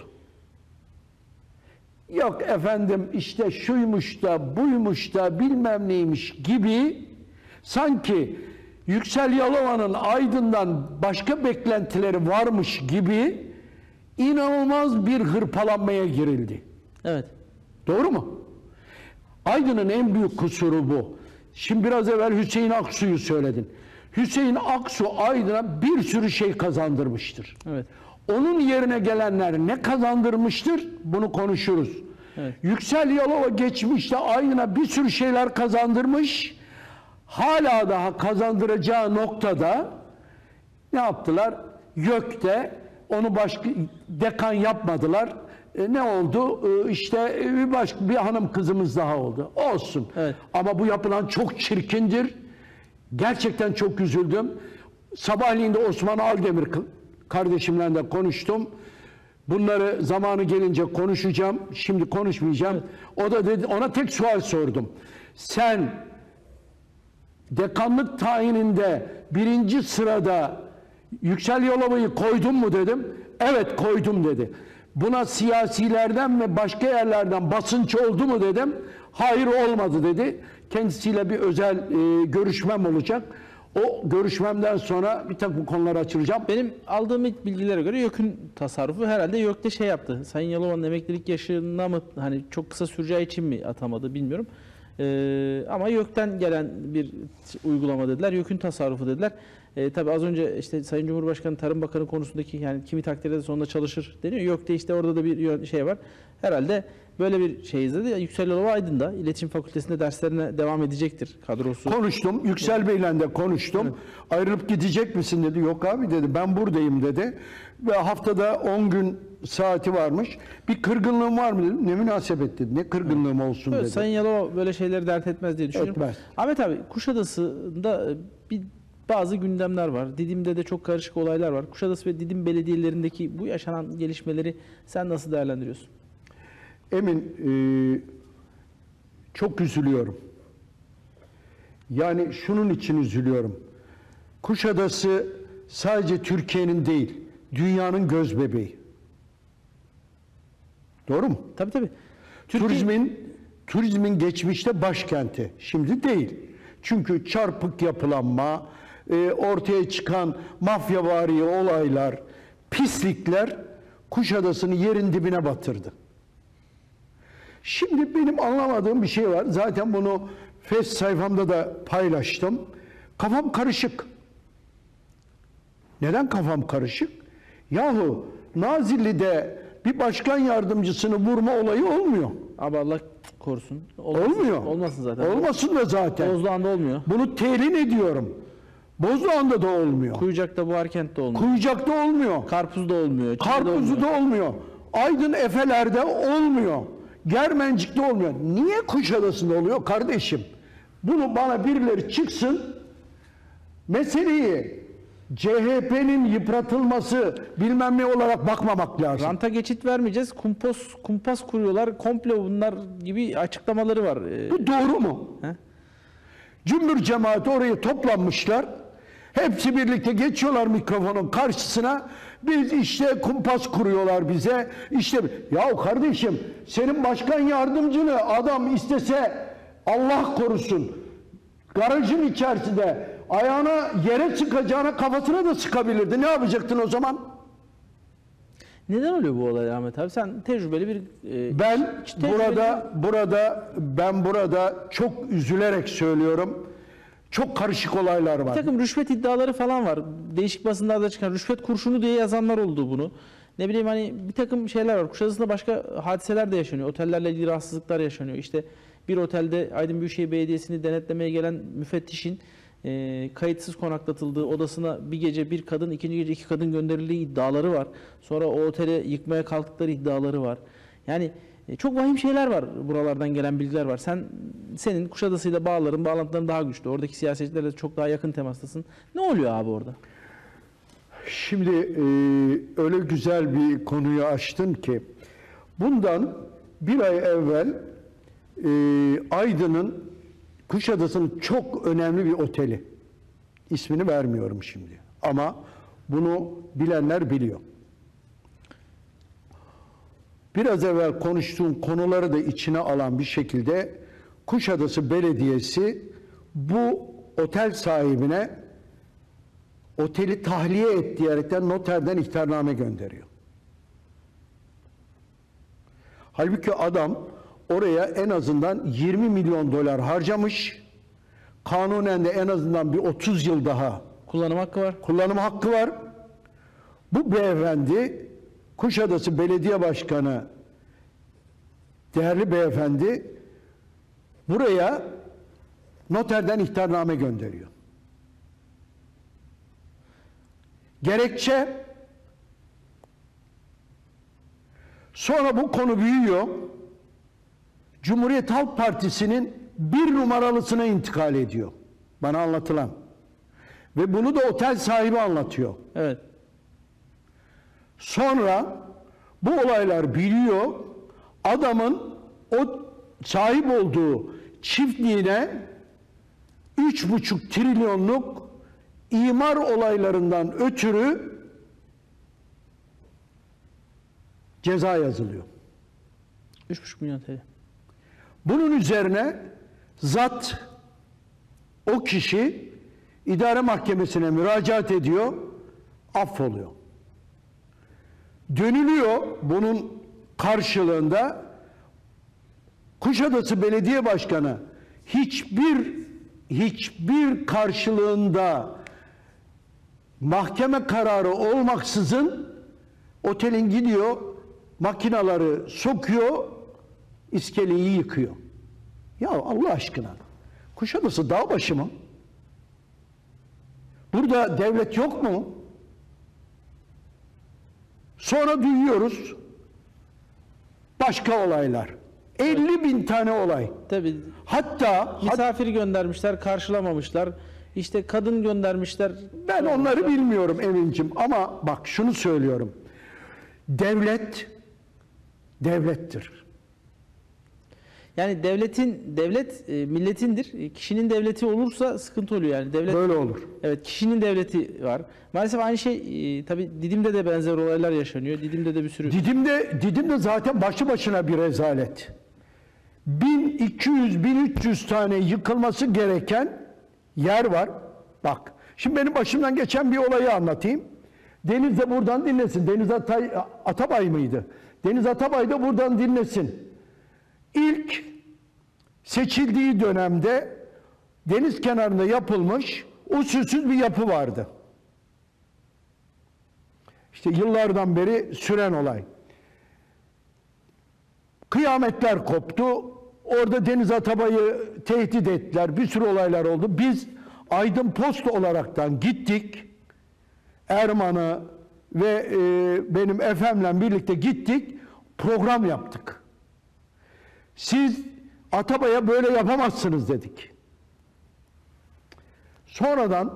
Yok efendim işte şuymuş da buymuş da bilmem neymiş gibi sanki Yüksel Yalova'nın Aydın'dan başka beklentileri varmış gibi inanılmaz bir hırpalanmaya girildi. Evet. Doğru mu? Aydın'ın en büyük kusuru bu. Şimdi biraz evvel Hüseyin Aksu'yu söyledin. Hüseyin Aksu Aydın'a bir sürü şey kazandırmıştır. Evet. Onun yerine gelenler ne kazandırmıştır? Bunu konuşuruz. Evet. Yüksel Yalova geçmişte Aydın'a bir sürü şeyler kazandırmış. Hala daha kazandıracağı noktada ne yaptılar? YÖK'te onu başka dekan yapmadılar. E, ne oldu? E, işte bir başka bir hanım kızımız daha oldu. Olsun. Evet. Ama bu yapılan çok çirkindir. Gerçekten çok üzüldüm. Sabahleyin de Osman Aldemir kardeşimle de konuştum. Bunları zamanı gelince konuşacağım. Şimdi konuşmayacağım. O da dedi, ona tek sual sordum. Sen dekanlık tayininde birinci sırada Yüksel Yalova'yı koydun mu dedim. Evet koydum dedi. Buna siyasilerden ve başka yerlerden basınç oldu mu dedim. Hayır olmadı dedi. Kendisiyle bir özel e, görüşmem olacak. O görüşmemden sonra bir takım konular açılacağım. Benim aldığım ilk bilgilere göre YÖK'ün tasarrufu herhalde YÖK'te şey yaptı. Sayın Yalova'nın emeklilik yaşına mı hani çok kısa süreceği için mi atamadı bilmiyorum. Ee, ama YÖK'ten gelen bir uygulama dediler. YÖK'ün tasarrufu dediler. Ee, tabii az önce işte Sayın Cumhurbaşkanı Tarım Bakanı konusundaki yani kimi takdirde de sonunda çalışır deniyor. YÖK'te işte orada da bir şey var. Herhalde böyle bir şey izledi. Yüksel Yalova Aydın'da İletişim Fakültesi'nde derslerine devam edecektir kadrosu. Konuştum. Yüksel Bey'le de konuştum. Evet. Ayrılıp gidecek misin dedi. Yok abi dedi. Ben buradayım dedi. Ve haftada on gün saati varmış. Bir kırgınlığım var mı dedim. Ne münasebet dedi. Ne kırgınlığım evet. olsun evet, dedi. Sayın Yalova böyle şeyleri dert etmez diye düşünüyorum. Etmez. Ahmet abi Kuşadası'nda bir bazı gündemler var. Didim'de de çok karışık olaylar var. Kuşadası ve Didim belediyelerindeki bu yaşanan gelişmeleri sen nasıl değerlendiriyorsun? Emin, e, çok üzülüyorum. Yani şunun için üzülüyorum. Kuşadası sadece Türkiye'nin değil, dünyanın göz bebeği. Doğru mu? Tabii tabii. Türkiye... Turizmin, turizmin geçmişte başkenti, şimdi değil. Çünkü çarpık yapılanma, e, ortaya çıkan mafyavari olaylar, pislikler Kuşadası'nı yerin dibine batırdı. Şimdi benim anlamadığım bir şey var. Zaten bunu Face sayfamda da paylaştım. Kafam karışık. Neden kafam karışık? Yahu Nazilli'de bir başkan yardımcısını vurma olayı olmuyor. Abi Allah korusun. Olmasın, olmuyor. Olmasın zaten. Olmasın da zaten. Bozdoğan'da olmuyor. Bunu telin ediyorum. Bozdoğan'da da olmuyor. Kuyucak'ta, bu Erkent'te olmuyor. Kuyucak'ta olmuyor. Karpuz'da olmuyor. Karpuz'da olmuyor. olmuyor. Aydın Efeler'de olmuyor. Germencik'te olmuyor. Niye Kuşadası'nda oluyor kardeşim? Bunu bana birileri çıksın, meseleyi C H P'nin yıpratılması bilmem ne olarak bakmamak lazım. Ranta geçit vermeyeceğiz, kumpas, kumpas kuruyorlar, komplo bunlar gibi açıklamaları var. Bu doğru mu? He? Cümbür cemaati oraya toplanmışlar. Hepsi birlikte geçiyorlar mikrofonun karşısına. Biz işte kumpas kuruyorlar bize. İşte ya kardeşim senin başkan yardımcını adam istese Allah korusun garajın içerisinde ayağına yere sıkacağına kafasına da sıkabilirdi. Ne yapacaktın o zaman? Neden oluyor bu olay Ahmet abi? Sen tecrübeli bir e, ben tecrübeli burada bir... burada ben burada çok üzülerek söylüyorum. Çok karışık olaylar var. Bir takım rüşvet iddiaları falan var. Değişik basınlarda çıkan rüşvet kurşunu diye yazanlar oldu bunu. Ne bileyim hani bir takım şeyler var. Kuşadası'nda başka hadiseler de yaşanıyor. Otellerle ilgili rahatsızlıklar yaşanıyor. İşte bir otelde Aydın Büyükşehir Belediyesi'ni denetlemeye gelen müfettişin e, kayıtsız konaklatıldığı odasına bir gece bir kadın, ikinci gece iki kadın gönderildiği iddiaları var. Sonra o oteli yıkmaya kalktıkları iddiaları var. Yani çok vahim şeyler var, buralardan gelen bilgiler var. Sen senin Kuşadası'yla bağların, bağlantıların daha güçlü. Oradaki siyasetçilerle çok daha yakın temastasın. Ne oluyor abi orada? Şimdi e, öyle güzel bir konuyu açtın ki bundan bir ay evvel e, Aydın'ın Kuşadası'nın çok önemli bir oteli. İsmini vermiyorum şimdi. Ama bunu bilenler biliyor. Biraz evvel konuştuğum konuları da içine alan bir şekilde Kuşadası Belediyesi bu otel sahibine oteli tahliye et diyerekten noterden ihtarname gönderiyor. Halbuki adam oraya en azından yirmi milyon dolar harcamış. Kanunen de en azından bir otuz yıl daha kullanım hakkı var. Kullanım hakkı var. Bu beyefendi Kuşadası Belediye Başkanı değerli beyefendi buraya noterden ihtarname gönderiyor. Gerekçe sonra bu konu büyüyor. Cumhuriyet Halk Partisi'nin bir numaralısına intikal ediyor. Bana anlatılan. Ve bunu da otel sahibi anlatıyor. Evet. Sonra bu olaylar biliyor. Adamın o sahip olduğu çiftliğine üç buçuk trilyonluk imar olaylarından ötürü ceza yazılıyor. üç buçuk milyon T L. Bunun üzerine zat o kişi idare mahkemesine müracaat ediyor, affoluyor. Dönülüyor bunun karşılığında Kuşadası Belediye Başkanı hiçbir hiçbir karşılığında mahkeme kararı olmaksızın otelin gidiyor, makinaları sokuyor, iskeleyi yıkıyor. Ya Allah aşkına, Kuşadası dağ başı mı? Burada devlet yok mu? Sonra duyuyoruz başka olaylar. elli bin tane olay. Tabii. Hatta Misafir göndermişler, karşılamamışlar. İşte kadın göndermişler. ben onları bilmiyorum Emin'cim ama bak şunu söylüyorum. Devlet devlettir. Yani devletin devlet e, milletindir. E, Kişinin devleti olursa sıkıntı oluyor yani. Devlet Böyle olur. Evet, kişinin devleti var. Maalesef aynı şey e, tabii Didim'de de benzer olaylar yaşanıyor. Didim'de de bir sürü Didim'de Didim'de zaten başlı başına bir rezalet. bin iki yüz bin üç yüz tane yıkılması gereken yer var. Bak. Şimdi benim başımdan geçen bir olayı anlatayım. Deniz de buradan dinlesin. Deniz Atay, Atabay mıydı? Deniz Atabay da buradan dinlesin. İlk seçildiği dönemde deniz kenarında yapılmış usulsüz bir yapı vardı. İşte yıllardan beri süren olay. Kıyametler koptu. Orada Deniz Atabay'ı tehdit ettiler. Bir sürü olaylar oldu. Biz Aydın Post olaraktan gittik. Erman'ı ve e, benim efemle birlikte gittik. Program yaptık. Siz Atabay'a böyle yapamazsınız dedik. Sonradan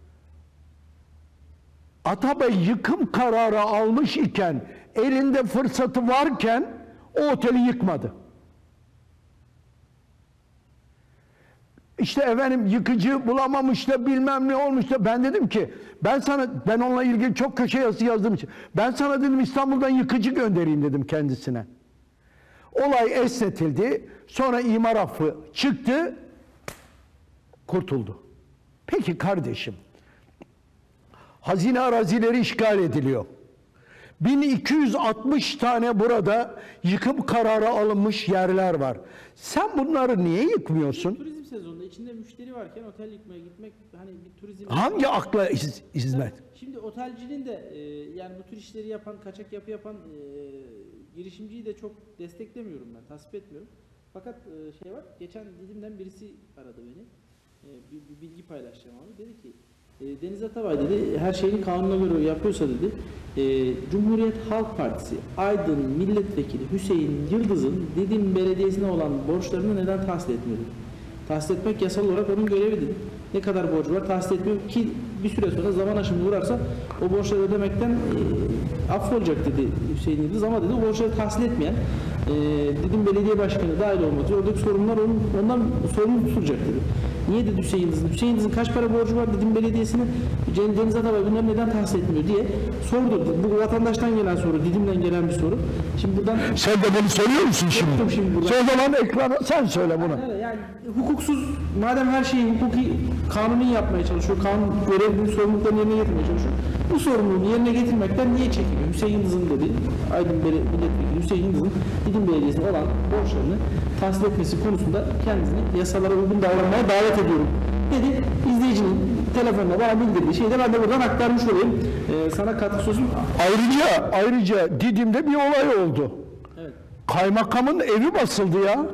Atabay yıkım kararı almış iken, elinde fırsatı varken o oteli yıkmadı. İşte efendim yıkıcı bulamamış da bilmem ne olmuş da ben dedim ki ben sana ben onunla ilgili çok köşe yazısı yazdığım için ben sana dedim İstanbul'dan yıkıcı göndereyim dedim kendisine. Olay esnetildi. Sonra imar affı çıktı. Kurtuldu. Peki kardeşim. Hazine arazileri işgal ediliyor. bin iki yüz altmış tane burada yıkım kararı alınmış yerler var. Sen bunları niye yıkmıyorsun? turizm sezonunda içinde müşteri varken otel yıkmaya gitmek hani bir turizm Hangi akla hiz- hizmet? Şimdi otelcinin de e, yani bu tür işleri yapan, kaçak yapı yapan e, girişimciyi de çok desteklemiyorum ben, tasvip etmiyorum. Fakat e, şey var, geçen Didim'den birisi aradı beni. E, bir, bir bilgi paylaşacağım abi. Dedi ki, e, Deniz Atabay dedi, her şeyini kanuna göre yapıyorsa dedi, e, Cumhuriyet Halk Partisi Aydın Milletvekili Hüseyin Yıldız'ın Didim Belediyesi'ne olan borçlarını neden tahsil etmiyor dedi. Tahsil etmek yasal olarak onun görevi dedi. Ne kadar borcu var tahsil etmiyor ki bir süre sonra zaman aşımı uğrarsa o borçları ödemekten e, affolacak dedi Hüseyin Yıldız ama dedi o borçları tahsil etmeyen e, Didim Belediye Başkanı dahil olmak üzere oradaki sorunlar onun, ondan sorumlu tutulacak dedi. Niye dedi Hüseyin Yıldız'ın? Hüseyin Yıldız'ın kaç para borcu var Didim Belediyesi'ne? Deniz Atabay bunları neden tahsil etmiyor diye sordu. Bu vatandaştan gelen soru, Didim'den gelen bir soru. Şimdi buradan Sen de bunu soruyor musun şimdi? Sordum şimdi burada. O zaman ekrana sen söyle bunu. Evet, yani hukuksuz, madem her şeyi hukuki, kanuni yapmaya çalışıyor, kanun görevinin sorumluluklarını yerine getirmeye çalışıyor. Bu sorumluluğunu yerine getirmekten niye çekiliyor? Hüseyin Yıldız'ın dedi, Aydın Milletvekili Hüseyin Yıldız'ın Didim Belediyesi'ne olan borçlarını tahsil etmesi konusunda kendisini yasalara uygun davranmaya davet ediyorum dedi. İzleyicinin telefonla bana bildirdiği şeyi de ben de buradan aktarmış olayım. Ee, sana katkı olsun. Ayrıca ayrıca Didim'de bir olay oldu. Evet. Kaymakamın evi basıldı ya.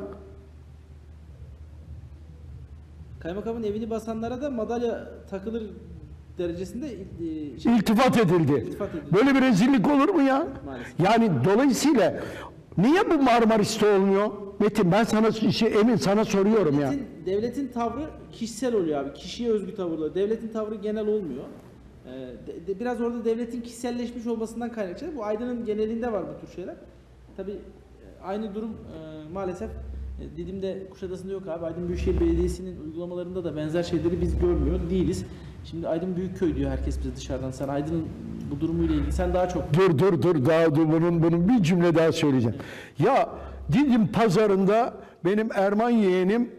Kaymakamın evini basanlara da madalya takılır derecesinde e, şey, İltifat edildi. İltifat edildi. Böyle bir rezillik olur mu ya? Maalesef. Yani dolayısıyla Niye bu Marmaris'te olmuyor? Metin ben sana şey, Emin sana soruyorum ya. Devletin, devletin tavrı kişisel oluyor abi. Kişiye özgü tavırlar. Devletin tavrı genel olmuyor. Ee, de, de, biraz orada devletin kişiselleşmiş olmasından kaynaklı. Bu Aydın'ın genelinde var bu tür şeyler. Tabii aynı durum e, maalesef e, Didim'de, Kuşadası'nda yok abi. Aydın Büyükşehir Belediyesi'nin uygulamalarında da benzer şeyleri biz görmüyor değiliz. Şimdi Aydın Büyükköy diyor herkes bize dışarıdan. Sen Aydın'ın bu durumuyla ilgili sen daha çok... Dur dur dur daha dur bunun, bunun bir cümle daha söyleyeceğim. Ya Didim pazarında benim Erman yeğenim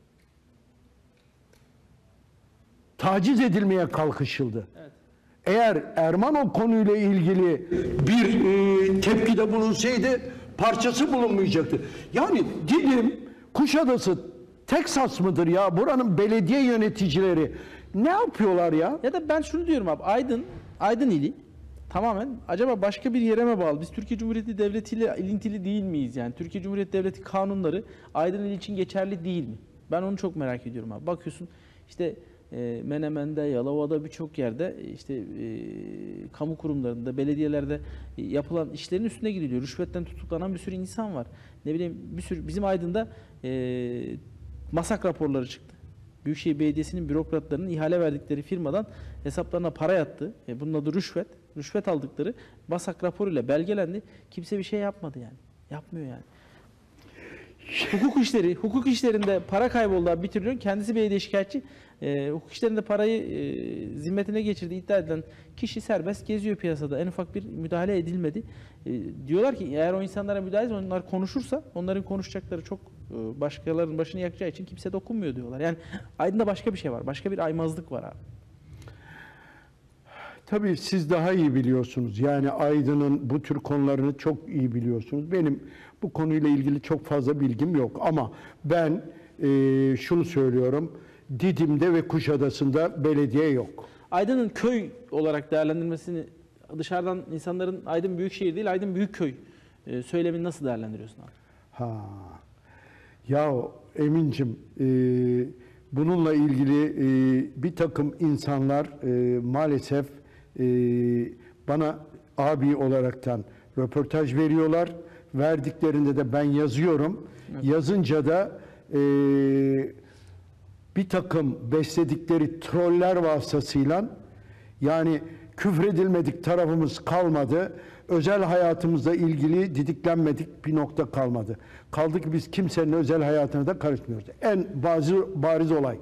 taciz edilmeye kalkışıldı. Evet. Eğer Erman o konuyla ilgili bir e, tepkide bulunsaydı parçası bulunmayacaktı. Yani Didim, Kuşadası, Teksas mıdır ya? Buranın belediye yöneticileri ne yapıyorlar ya? Ya da ben şunu diyorum abi, Aydın, Aydın ili tamamen acaba başka bir yere mi bağlı? Biz Türkiye Cumhuriyeti Devleti ile ilintili değil miyiz yani? Türkiye Cumhuriyeti Devleti kanunları Aydın ili için geçerli değil mi? Ben onu çok merak ediyorum abi. Bakıyorsun işte e, Menemen'de, Yalova'da birçok yerde işte e, kamu kurumlarında, belediyelerde e, yapılan işlerin üstüne gidiliyor. Rüşvetten tutuklanan bir sürü insan var. Ne bileyim bir sürü bizim Aydın'da e, masak raporları çıktı. Büyükşehir Belediyesi'nin bürokratlarının ihale verdikleri firmadan hesaplarına para yattı. E bunun adı rüşvet. Rüşvet aldıkları BASAK raporuyla belgelendi. Kimse bir şey yapmadı yani. Yapmıyor yani. Hukuk işleri, hukuk işlerinde para kayboldu abi bir trilyon. Kendisi belediye şikayetçi. E, hukuk işlerinde parayı e, zimmetine geçirdi iddia edilen kişi serbest geziyor piyasada. En ufak bir müdahale edilmedi. E, diyorlar ki eğer o insanlara müdahale etse onlar konuşursa onların konuşacakları çok e, başkalarının başını yakacağı için kimse dokunmuyor diyorlar. Yani Aydın'da başka bir şey var. Başka bir aymazlık var abi. Tabii siz daha iyi biliyorsunuz. Yani Aydın'ın bu tür konularını çok iyi biliyorsunuz. Benim bu konuyla ilgili çok fazla bilgim yok. Ama ben e, şunu söylüyorum. Didim'de ve Kuşadası'nda belediye yok. Aydın'ın köy olarak değerlendirmesini dışarıdan insanların Aydın Büyükşehir değil Aydın Büyükköy e, söylemini nasıl değerlendiriyorsun abi? Ha. Ya Emin'cim e, bununla ilgili e, bir takım insanlar e, maalesef e, bana abi olaraktan röportaj veriyorlar. Verdiklerinde de ben yazıyorum. Evet. Yazınca da e, bir takım besledikleri troller vasıtasıyla yani küfredilmedik tarafımız kalmadı. Özel hayatımızla ilgili didiklenmedik bir nokta kalmadı. Kaldı ki biz kimsenin özel hayatına da karışmıyoruz. En bariz, bariz olay.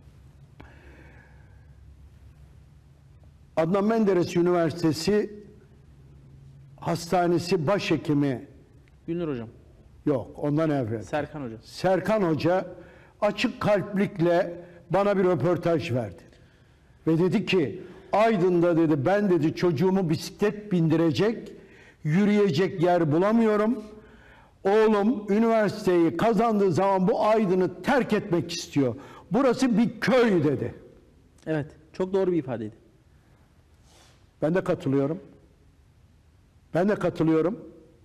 Adnan Menderes Üniversitesi Hastanesi Başhekimi Gülnur Hocam. Yok, ondan evvel. Serkan Hoca. Serkan Hoca açık kalplikle bana bir röportaj verdi. Ve dedi ki Aydın'da dedi ben dedi çocuğumu bisiklet bindirecek, yürüyecek yer bulamıyorum. Oğlum üniversiteyi kazandığı zaman bu Aydın'ı terk etmek istiyor. Burası bir köy dedi. Evet, çok doğru bir ifadeydi. Ben de katılıyorum. Ben de katılıyorum.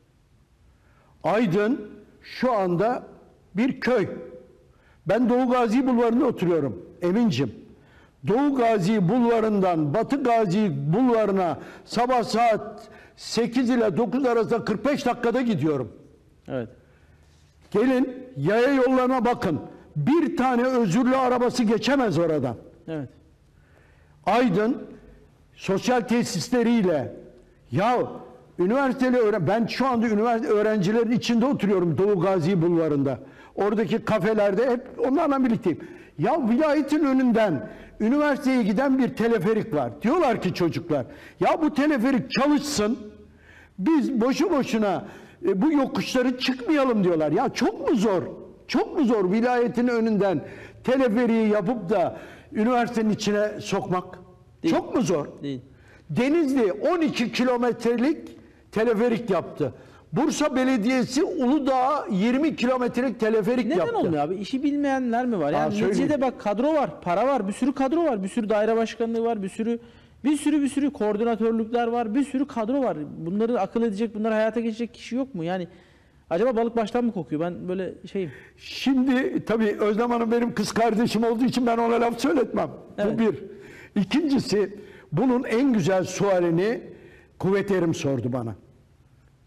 Aydın şu anda bir köy. Ben Doğu Gazi Bulvarı'nda oturuyorum Emin'cim. Doğu Gazi Bulvarı'ndan Batı Gazi Bulvarı'na sabah saat sekiz ile dokuz arasında kırk beş dakikada gidiyorum. Evet. Gelin yaya yollarına bakın. Bir tane özürlü arabası geçemez oradan. Evet. Aydın sosyal tesisleriyle ya üniversiteli öğren ben şu anda üniversite öğrencilerin içinde oturuyorum Doğu Gazi Bulvarı'nda. Oradaki kafelerde hep onlarla birlikteyim. Ya vilayetin önünden üniversiteye giden bir teleferik var. Diyorlar ki çocuklar ya bu teleferik çalışsın. Biz boşu boşuna e, bu yokuşları çıkmayalım diyorlar. Ya çok mu zor? Çok mu zor vilayetin önünden teleferiği yapıp da üniversitenin içine sokmak? Değil. Çok mu zor? Değil. Denizli on iki kilometrelik teleferik yaptı. Bursa Belediyesi Uludağ'a yirmi kilometrelik teleferik Neden yaptı. Neden olmuyor abi? İşi bilmeyenler mi var? Yani neticede bak kadro var, para var, bir sürü kadro var, bir sürü daire başkanlığı var, bir sürü bir sürü bir sürü koordinatörlükler var, bir sürü kadro var. Bunları akıl edecek, bunları hayata geçecek kişi yok mu? Yani acaba balık baştan mı kokuyor? Ben böyle şeyim. Şimdi tabii Özlem Hanım benim kız kardeşim olduğu için ben ona laf söyletmem. Evet. Bu bir. İkincisi bunun en güzel sualini Kuvvet Erim sordu bana.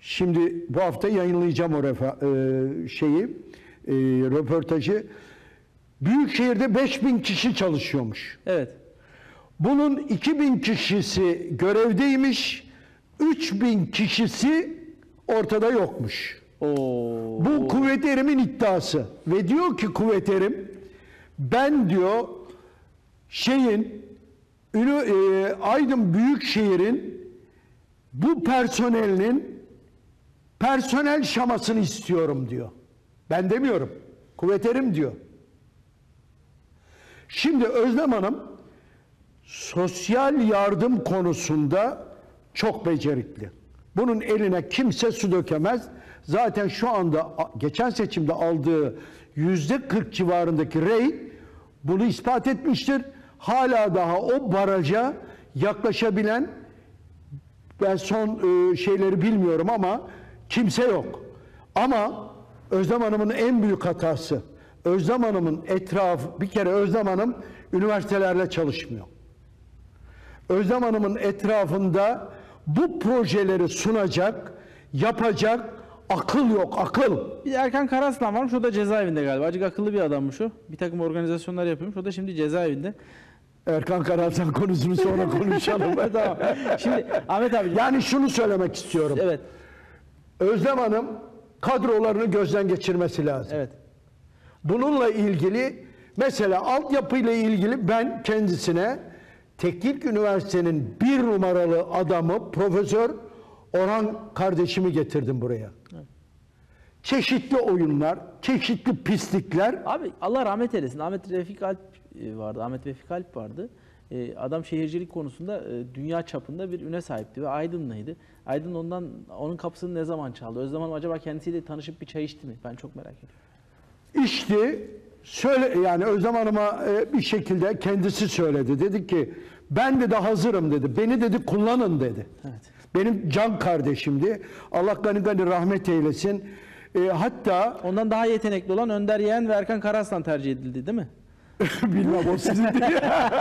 Şimdi bu hafta yayınlayacağım o refa, e, şeyi, e, röportajı. Büyükşehir'de beş bin kişi çalışıyormuş. Evet. Bunun iki bin kişisi görevdeymiş, üç bin kişisi ortada yokmuş. Oo. Bu Kuvvet Erim'in iddiası. Ve diyor ki Kuvvet Erim, ben diyor şeyin, Ünü, e, Aydın Büyükşehir'in bu personelinin personel şamasını istiyorum diyor. Ben demiyorum. Kuvvet Erim diyor. Şimdi Özlem Hanım sosyal yardım konusunda çok becerikli. Bunun eline kimse su dökemez. Zaten şu anda geçen seçimde aldığı yüzde kırk civarındaki rey bunu ispat etmiştir. Hala daha o baraja yaklaşabilen, ben son e, şeyleri bilmiyorum ama kimse yok. Ama Özlem Hanım'ın en büyük hatası, Özlem Hanım'ın etrafı, bir kere Özlem Hanım üniversitelerle çalışmıyor. Özlem Hanım'ın etrafında bu projeleri sunacak, yapacak akıl yok, akıl. Bir de Erkan Karaslan varmış, o da cezaevinde galiba. Acık akıllı bir adammış o. Bir takım organizasyonlar yapıyormuş, o da şimdi cezaevinde. Erkan Karaslan konusunu sonra konuşalım. Tamam. Şimdi Ahmet abi. Yani şunu söylemek istiyorum. Evet. Özlem Hanım kadrolarını gözden geçirmesi lazım. Evet. Bununla ilgili mesela altyapıyla ilgili ben kendisine Teknik Üniversite'nin bir numaralı adamı Profesör Orhan kardeşimi getirdim buraya. Evet. Çeşitli oyunlar, çeşitli pislikler. Abi Allah rahmet eylesin. Ahmet Refik Alp vardı. Ahmet Refik Alp vardı. Adam şehircilik konusunda dünya çapında bir üne sahipti ve Aydınlıydı. Aydın ondan onun kapısını ne zaman çaldı? Özlem Hanım acaba kendisiyle tanışıp bir çay içti mi? Ben çok merak ediyorum. İşte söyle, yani Özlem Hanım'a bir şekilde kendisi söyledi. Dedi ki ben de hazırım dedi. Beni dedi kullanın dedi. Evet. Benim can kardeşimdi. Allah gani gani rahmet eylesin. E, hatta ondan daha yetenekli olan Önder Yeğen ve Erkan Karaslan tercih edildi değil mi? Bilmem o sizin diye.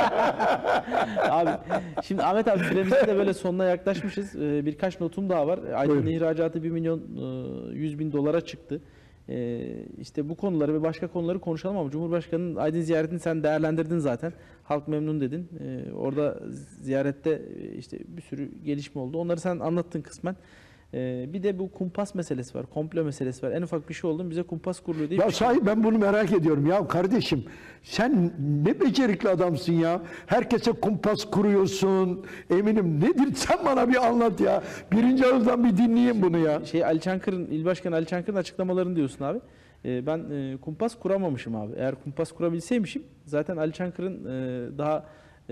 Abi şimdi Ahmet abi süremizin de böyle sonuna yaklaşmışız. Ee, birkaç notum daha var. Aydın ihracatı bir milyon yüz bin dolara çıktı. Ee, işte bu konuları ve başka konuları konuşalım ama Cumhurbaşkanı'nın Aydın ziyaretini sen değerlendirdin zaten. Halk memnun dedin. Ee, orada ziyarette işte bir sürü gelişme oldu. Onları sen anlattın kısmen. Ee, bir de bu kumpas meselesi var, komplo meselesi var. En ufak bir şey oldu mu bize kumpas kuruluyor diye. Ya şey sahi ben bunu merak ediyorum. Ya kardeşim sen ne becerikli adamsın ya. Herkese kumpas kuruyorsun. Eminim nedir? Sen bana bir anlat ya. Birinci ağızdan bir dinleyeyim bunu ya. Şey Ali Çankırı'nın, İl Başkanı Ali Çankırı'nın açıklamalarını diyorsun abi. Ee, ben e, kumpas kuramamışım abi. Eğer kumpas kurabilseymişim zaten Ali Çankırı'nın e, daha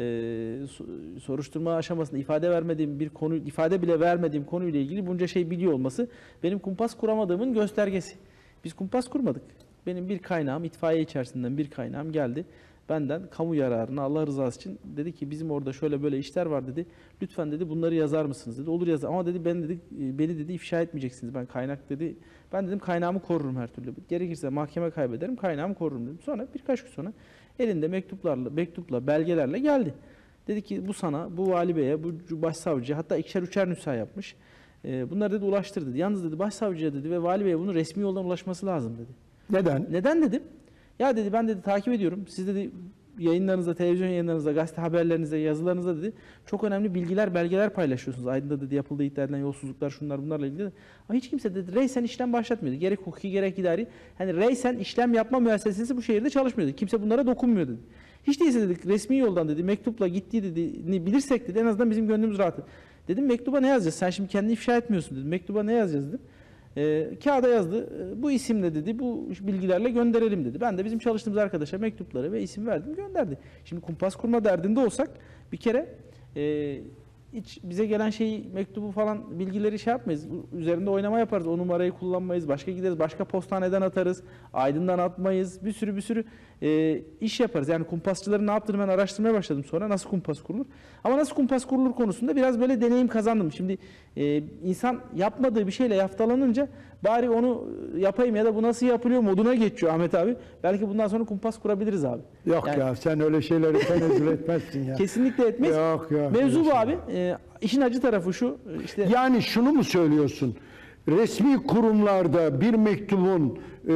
e, soruşturma aşamasında ifade vermediğim bir konu, ifade bile vermediğim konuyla ilgili bunca şey biliyor olması benim kumpas kuramadığımın göstergesi. Biz kumpas kurmadık. Benim bir kaynağım, itfaiye içerisinden bir kaynağım geldi. Benden kamu yararına, Allah rızası için dedi ki bizim orada şöyle böyle işler var dedi. Lütfen dedi bunları yazar mısınız dedi. Olur yazar ama dedi ben dedi beni dedi ifşa etmeyeceksiniz. Ben kaynak dedi. Ben dedim kaynağımı korurum her türlü. Gerekirse mahkeme kaybederim, kaynağımı korurum dedim. Sonra birkaç gün sonra elinde mektuplarla, mektupla, belgelerle geldi. Dedi ki bu sana, bu vali beye, bu başsavcıya, hatta ikişer üçer nüsha yapmış. E, bunları dedi ulaştır dedi. Yalnız dedi başsavcıya dedi ve vali beye bunu resmi yoldan ulaşması lazım dedi. Neden? Neden dedim? Ya dedi ben dedi takip ediyorum. Siz dedi yayınlarınızda, televizyon yayınlarınızda, gazete haberlerinizde, yazılarınızda dedi çok önemli bilgiler, belgeler paylaşıyorsunuz. Aydın'da dedi yapıldığı iddia edilen yolsuzluklar, şunlar bunlarla ilgili. Ama hiç kimse dedi reysen işlem başlatmıyordu. Gerek hukuki gerek idari. Hani reysen işlem yapma müessesesi bu şehirde çalışmıyordu. Kimse bunlara dokunmuyor dedi. Hiç değilse dedik resmi yoldan dedi mektupla gittiği dedi bilirsek dedi en azından bizim gönlümüz rahat. Dedim mektuba ne yazacağız? Sen şimdi kendini ifşa etmiyorsun dedim. Mektuba ne yazacağız dedim. E, kağıda yazdı. E, bu isimle dedi, bu bilgilerle gönderelim dedi. Ben de bizim çalıştığımız arkadaşa mektupları ve isim verdim, gönderdi. Şimdi kumpas kurma derdinde olsak bir kere e, hiç bize gelen şeyi, mektubu falan bilgileri şey yapmayız. Üzerinde oynama yaparız. O numarayı kullanmayız. Başka gideriz. Başka postaneden atarız. Aydın'dan atmayız. Bir sürü bir sürü e, iş yaparız. Yani kumpasçıların ne yaptığını ben araştırmaya başladım sonra. Nasıl kumpas kurulur? Ama nasıl kumpas kurulur konusunda biraz böyle deneyim kazandım. Şimdi e, insan yapmadığı bir şeyle yaftalanınca bari onu yapayım ya da bu nasıl yapılıyor moduna geçiyor Ahmet abi. Belki bundan sonra kumpas kurabiliriz abi. Yok yani, ya sen öyle şeyleri tenezzül etmezsin ya. Kesinlikle etmez. Yok yok. Mevzu bu abi. E, işin acı tarafı şu. İşte yani şunu mu söylüyorsun? resmi kurumlarda bir mektubun e,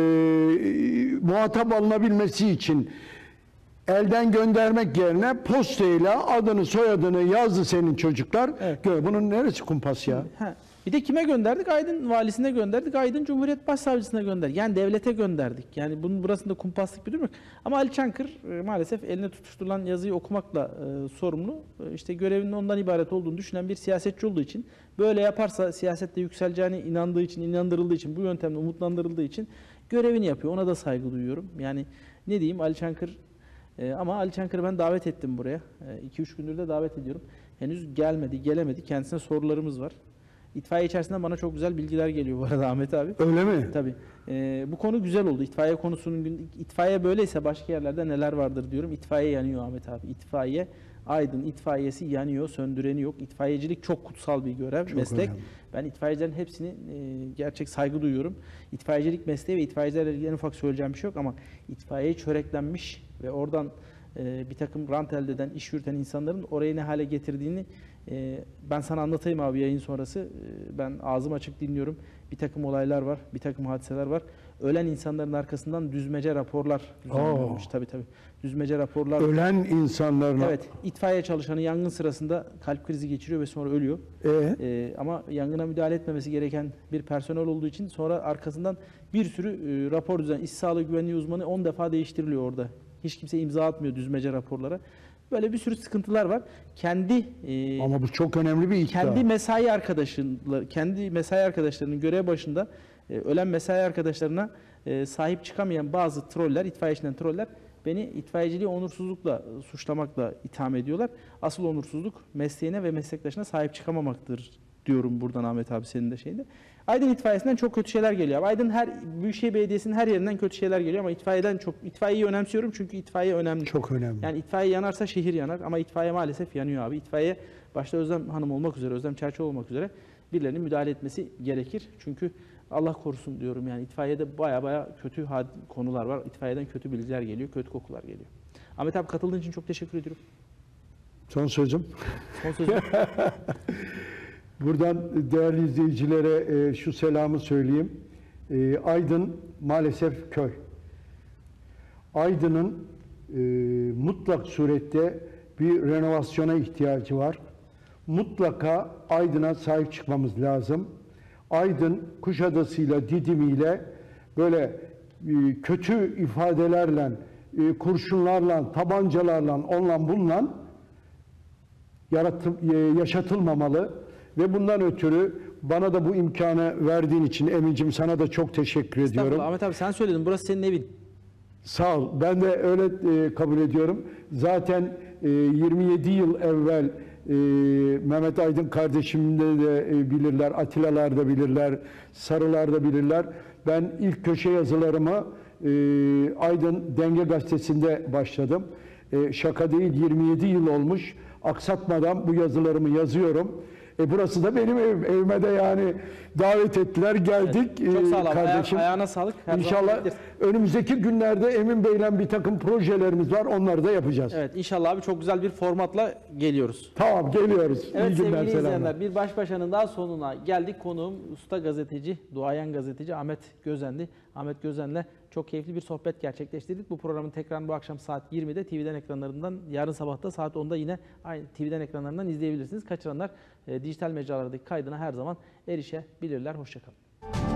muhatap alınabilmesi için elden göndermek yerine postayla adını soyadını yazdı senin çocuklar. Evet. Gö- Bunun neresi kumpas ya? Ha. Bir de kime gönderdik? Aydın valisine gönderdik. Aydın Cumhuriyet Başsavcısına gönderdik. Yani devlete gönderdik. Yani bunun burasında kumpaslık bir durum yok. Ama Ali Çankır e, maalesef eline tutuşturulan yazıyı okumakla e, sorumlu. E, işte görevinin ondan ibaret olduğunu düşünen bir siyasetçi olduğu için, böyle yaparsa siyasette yükseleceğine inandığı için, inandırıldığı için, bu yöntemle umutlandırıldığı için görevini yapıyor. Ona da saygı duyuyorum. Yani ne diyeyim, Ali Çankır e, ama Ali Çankır'ı ben davet ettim buraya. iki üç gündür de davet ediyorum. Henüz gelmedi, gelemedi. Kendisine sorularımız var. İtfaiye içerisinden bana çok güzel bilgiler geliyor bu arada Ahmet abi. Öyle mi? Tabii. Ee, bu konu güzel oldu. İtfaiye konusunun gün- itfaiye böyleyse başka yerlerde neler vardır diyorum. İtfaiye yanıyor Ahmet abi. İtfaiye, Aydın itfaiyesi yanıyor, söndüreni yok. İtfaiyecilik çok kutsal bir görev, Çok meslek. önemli. Ben itfaiyecilerin hepsini e, gerçek saygı duyuyorum. İtfaiyecilik mesleği ve itfaiyecilerle ilgili en ufak söyleyeceğim bir şey yok ama itfaiye çöreklenmiş ve oradan e, bir takım rant elde eden, iş yürüten insanların orayı ne hale getirdiğini e, ben sana anlatayım abi yayın sonrası. E, ben ağzım açık dinliyorum. Bir takım olaylar var, bir takım hadiseler var. Ölen insanların arkasından düzmece raporlar düzenlenmiş. Tabii tabii. Düzmece raporlar. Ölen insanların. Evet, itfaiye çalışanı yangın sırasında kalp krizi geçiriyor ve sonra ölüyor. E? Ee, ama yangına müdahale etmemesi gereken bir personel olduğu için sonra arkasından bir sürü e, rapor düzen, iş sağlığı güvenliği uzmanı on defa değiştiriliyor orada. Hiç kimse imza atmıyor düzmece raporlara. Böyle bir sürü sıkıntılar var. Kendi e, Ama bu çok önemli bir iddia. kendi mesai arkadaşınla, kendi mesai arkadaşlarının görev başında e, ölen mesai arkadaşlarına e, sahip çıkamayan bazı troller, itfaiyecilerin troller beni itfaiyeciliği onursuzlukla suçlamakla itham ediyorlar. Asıl onursuzluk mesleğine ve meslektaşına sahip çıkamamaktır diyorum buradan Ahmet abi senin de şeyinde. Aydın itfaiyesinden çok kötü şeyler geliyor. Aydın her Büyükşehir Belediyesi'nin her yerinden kötü şeyler geliyor ama itfaiyeden çok itfaiyeyi önemsiyorum çünkü itfaiye önemli. Çok önemli. Yani itfaiye yanarsa şehir yanar ama itfaiye maalesef yanıyor abi. İtfaiye başta Özlem Hanım olmak üzere, Özlem Çerçoğlu olmak üzere birilerinin müdahale etmesi gerekir. Çünkü Allah korusun diyorum yani itfaiyede baya baya kötü had- konular var. İtfaiyeden kötü bilgiler geliyor, kötü kokular geliyor. Ahmet abi katıldığın için çok teşekkür ediyorum. Son sözüm. Son sözüm. Buradan değerli izleyicilere e, şu selamı söyleyeyim. E, Aydın maalesef köy. Aydın'ın e, mutlak surette bir renovasyona ihtiyacı var. Mutlaka Aydın'a sahip çıkmamız lazım. Aydın Kuşadası'yla, Didim'iyle böyle e, kötü ifadelerle, e, kurşunlarla, tabancalarla, onunla bununla yaratı, e, yaşatılmamalı. Ve bundan ötürü bana da bu imkanı verdiğin için Emin'cim sana da çok teşekkür ediyorum. Estağfurullah Ahmet abi sen söyledin burası senin evin. Sağ ol. Ben de öyle e, kabul ediyorum. Zaten e, yirmi yedi yıl evvel e, Mehmet Aydın kardeşimde de e, bilirler, Atilla'lar da bilirler, Sarılar da bilirler. Ben ilk köşe yazılarımı e, Aydın Denge Gazetesi'nde başladım. E, şaka değil, yirmi yedi yıl olmuş. Aksatmadan bu yazılarımı yazıyorum. E burası da benim evim. Evime de yani davet ettiler, geldik. Evet, çok sağ ol abi. Kardeşim. Aya- ayağına sağlık. Her zaman İnşallah bekleriz. önümüzdeki günlerde Emin Bey'le bir takım projelerimiz var. Onları da yapacağız. Evet inşallah abi çok güzel bir formatla geliyoruz. Tamam, geliyoruz. Evet İyi günler, sevgili selamlar. izleyenler bir baş başanın daha sonuna geldik. Konuğum usta gazeteci, duayen gazeteci Ahmet Gözen'di. Ahmet Gözen'le çok keyifli bir sohbet gerçekleştirdik. Bu programın tekrarını bu akşam saat yirmide T V'den ekranlarından, yarın sabah da saat onda yine aynı T V'den ekranlarından izleyebilirsiniz. Kaçıranlar e, dijital mecralardaki kaydına her zaman erişebilirler. Hoşçakalın.